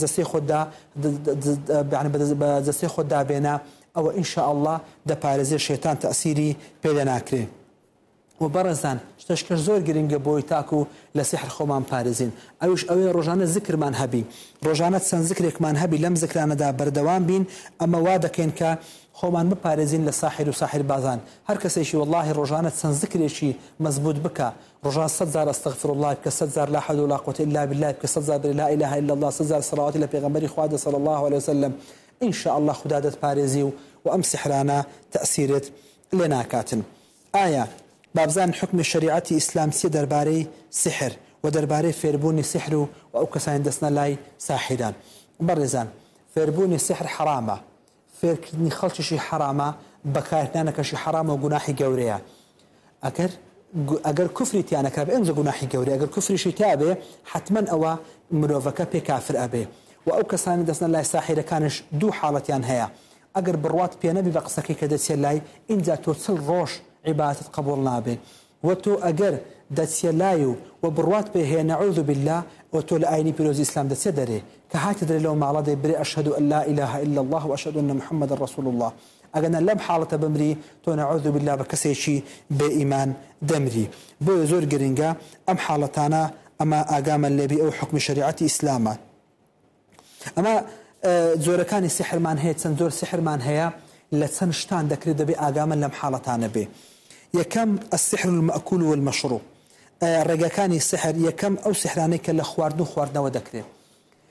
دەستی خۆتدا بێنە ئەوە ئینشاءالله دەپارێزێ شێتان تەأسیری پێدا ناکرێ. و بەڕێزان شتەشکەش زۆر گرنگە بۆی تاکو لە سحر خۆمان پارێزین ئەوش ئەوەیە ڕۆژانە زیکرمان هەبی ڕۆژانە چەند زیکرێکمان هەبی لەم زیکرانەدا بەردەوام بین ئەمە وا دەکەین کە خۆمان بپارێزین لە ساحر و ساحر بازان هەر کەسێکی والله ڕۆژانە چەند زیکرێکی مەزبوط بکە ڕۆژان 100 جار استغفر الله بکە 100 جار لا حول ولا قوة إلا بالله بکە 100 جار لا إله إلا الله 100 جار صلواتی لە پێغەمبەری خوا صلی الله عليه وسلم إن شاء الله خدا دەتپارێزی و ئەم سحرانە تەأسیرت لێ ناکاتن. ئایا بابزان حکم شریعەتی ئیسلام چیە دەربارەی سحر و دەربارەی فێربوونی سحر و ئەو کەسانی دەستنە لای ساحران. بەڕێزان فێربوونی سحر حرامە فێرکردنی خەڵکیشی حرامە بەکارهێنانەکەشی حرامە و گوناحی گەورەیە ئەگەر کوفری تیانەکرا بە ئەمجە گوناحی گەورەیە ئەگەر کوفریشی تابێ حتمما ئەوە مرۆڤەکە پێ کافر ئەبێ و ئەو کەسانی دەستنە لای ساحرەکانش دوو حاڵەتیان هەیە ئەگەر بڕوات پێ نەبی بە قسەکەی کە دەچێت لای اینجا تۆ 40 ڕۆژ عبادت قبول نابێ و تۆ ئەگەر دەچێت لای و بڕوات پێ هەیە نەعوذ بالله و تۆ لە ئاینی پیرۆزی ئیسلام دەچێت دەرێ کە هاتە دەرێ لەو ماڵە دەیبرێ ئەشهد أن لا إله إلا الله وأشهد أن محمد رسول الله ئەگەنە لەم حاڵەتە بمری تۆ نەعوذ بالله بە کەسێکی بێ ئیمان دەمری بۆیە زۆر گرنگە ئەم حاڵەتانە ئەمە ئاگامە لێبی ئەو حکمی شریعەتی ئیسلامە. ئەمە زۆرەکانی سحرمان هەیە چەند زۆر سحرمان هەیە لە چەند شتان دەکرێت دەبێ ئاگامە لەم حاڵەتانە بێ. یەکەم السحر المأكول والمشروب ڕێگەکانی سحر یەکەم ئەو سحرانەی کە لە خواردن و خواردنەوە دەکرێت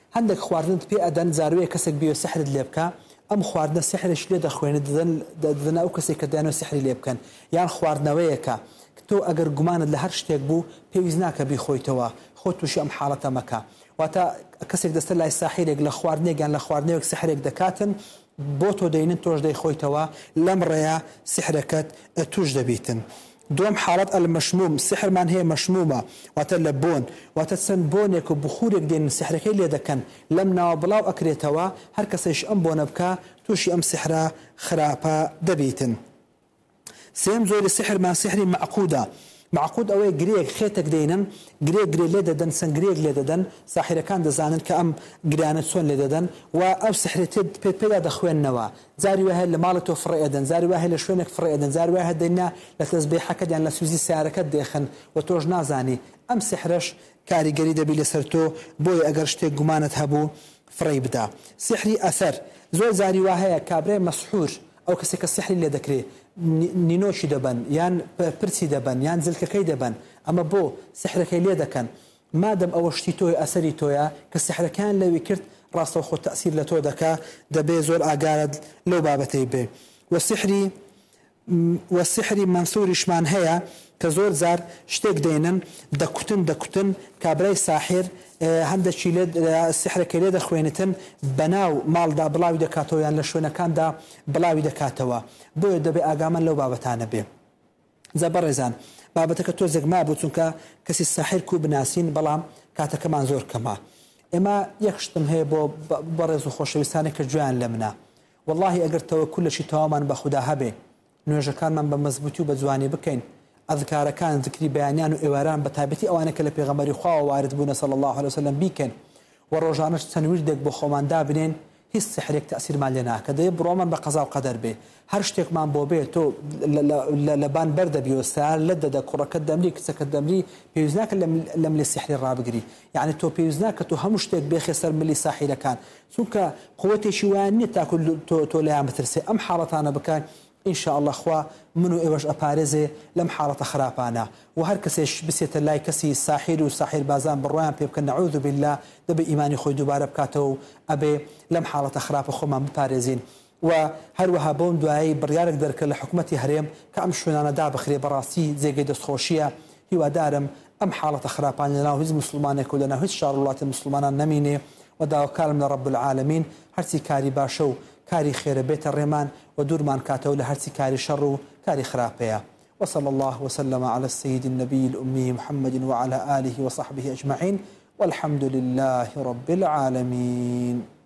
هەندێک خواردنت پێ ئەدەن زاروەیە کەسێک بێ سحرت لێ بکە ئەم خواردنە سحرش لێ دەخوێنێت دەدەن ئەو کەسێک کە دەیانەوە سحری لێ بکەن یان خواردنەوەیەکە تۆ ئەگەر گومانت لە هەر شتێک بوو پێویست ناکە بیخۆیتەوە خۆ تووشی ئەم حاڵەتە مەکە واتە کەسێک دەستە لای ساحیرێک لە خواردنێک یان لە خواردنەوەک سحرێک دەکاتن بۆ تۆ دەینن تۆش دەیخۆیتەوە لەم ڕێیە سحرەکەت توش دەبیتن دوم حالت المشموم سحرمان هي مشمومة واتل بون واتسن بونك وبخورك دين سحركي اللي دكن لم نابلاو أكريتوا هر كسيش أم بونبكا توشي أم سحرة خرابة دبيتن سيم زول السحر ما سحري معقود أوي جريك خيتك دينن جريك لددن سن جريك لددن ساحر كان دزانن كأم جريانة سون لددن وأو سحرتي بيدا دخوين نوا زاري واحد لمالته فريدن زاري واحد لشوينك فريدن زاري واحد دينا لتسبيحك يعني لسوزي سعرك ديخن وتوج نازاني أم سحرش كاري جريدة بلسرتو بوي أجرشتي جمانة هبو فري بدا سحري أثر زول زاري واحد كابري مسحور أو كسك السحر اللي ذكره نينوشي دبن يان برسي دبن يان زلككي دبن أما بو سحرك اللي ذكن ما دم أوشتي توي أثري تويا كالسحر كان لو كرت راسه خو تأثير لتو دكا دبي زول أجارد لو بابتي به والسحري منثور شمان هيا كزور زار شتيك دينن دكتن كابري ساحر هەندە چیلێت سحرەکە لێ دەخوێنێتن بەناو ماڵدا بڵاوی دەکاتەوە یان لە شوێنەکاندا بڵاوی دەکاتەوە بۆیە دەبێ ئاگامان لەو بابەتانە بێ زەبەڕێزان بابەتەکە تۆزێک مابوو چونکە کەسی ساحر کوو بناسین بەڵام کاتەکەمان زۆر کەمە ئێمە یەک شتم هەیە بۆ بەڕێز و خۆشەویستانێک کە گوێیان لە منە وەڵڵاهی ئەگەر تەوەکولەشی تەوامان بە خودا هەبێ نوێژەکانمان بە مەزبووتی و بە جوانی بکەین أذكاركان ذكري بيانيان وإيواران بتابتي أوانك لبيغمري خواه وارد بونا صلى الله عليه وسلم بيكن والرجانش تنويردك بخومان دابنين هي السحريك تأثير مالنا كده يبرومن بقضاء وقدر به هرشتك من بوبيه تو لبان برد بيوستار لدد كرة دمري كسك دمري بيوزناك لم للسحر الرابقري يعني تو بيوزناك تو همشتك بيخسر ملي ساحر كان سوكا قوتي شواني تاكل تو لا مترسي أم حالتانا بكان إن شاء الله خوا منو إيش أبارزه لم حالة خرابانا وهر كسيش بسيت الله كسي ساحر وساحر بازان بالروان بيبكن نعوذ بالله دب إيماني خوي دوباره بكاتو أبي لم حالة خراب خما مبارزين وهر وهابون دعاي بريارك درك لحكومتي هريم كأمشونا أنا داب خري براسي زي قيد خوشية هو دارم أم حالة خرابانا لنا وهز مسلمان كلنا وهز شار الله المسلمان نميني وداو كلام رب العالمين هرتي كاري باشو كاري خير بيت الرمان ودور مان كاتو لهرتي كاري شر كاري خرابيا وصلى الله وسلم على السيد النبي الأمي محمد وعلى آله وصحبه أجمعين والحمد لله رب العالمين.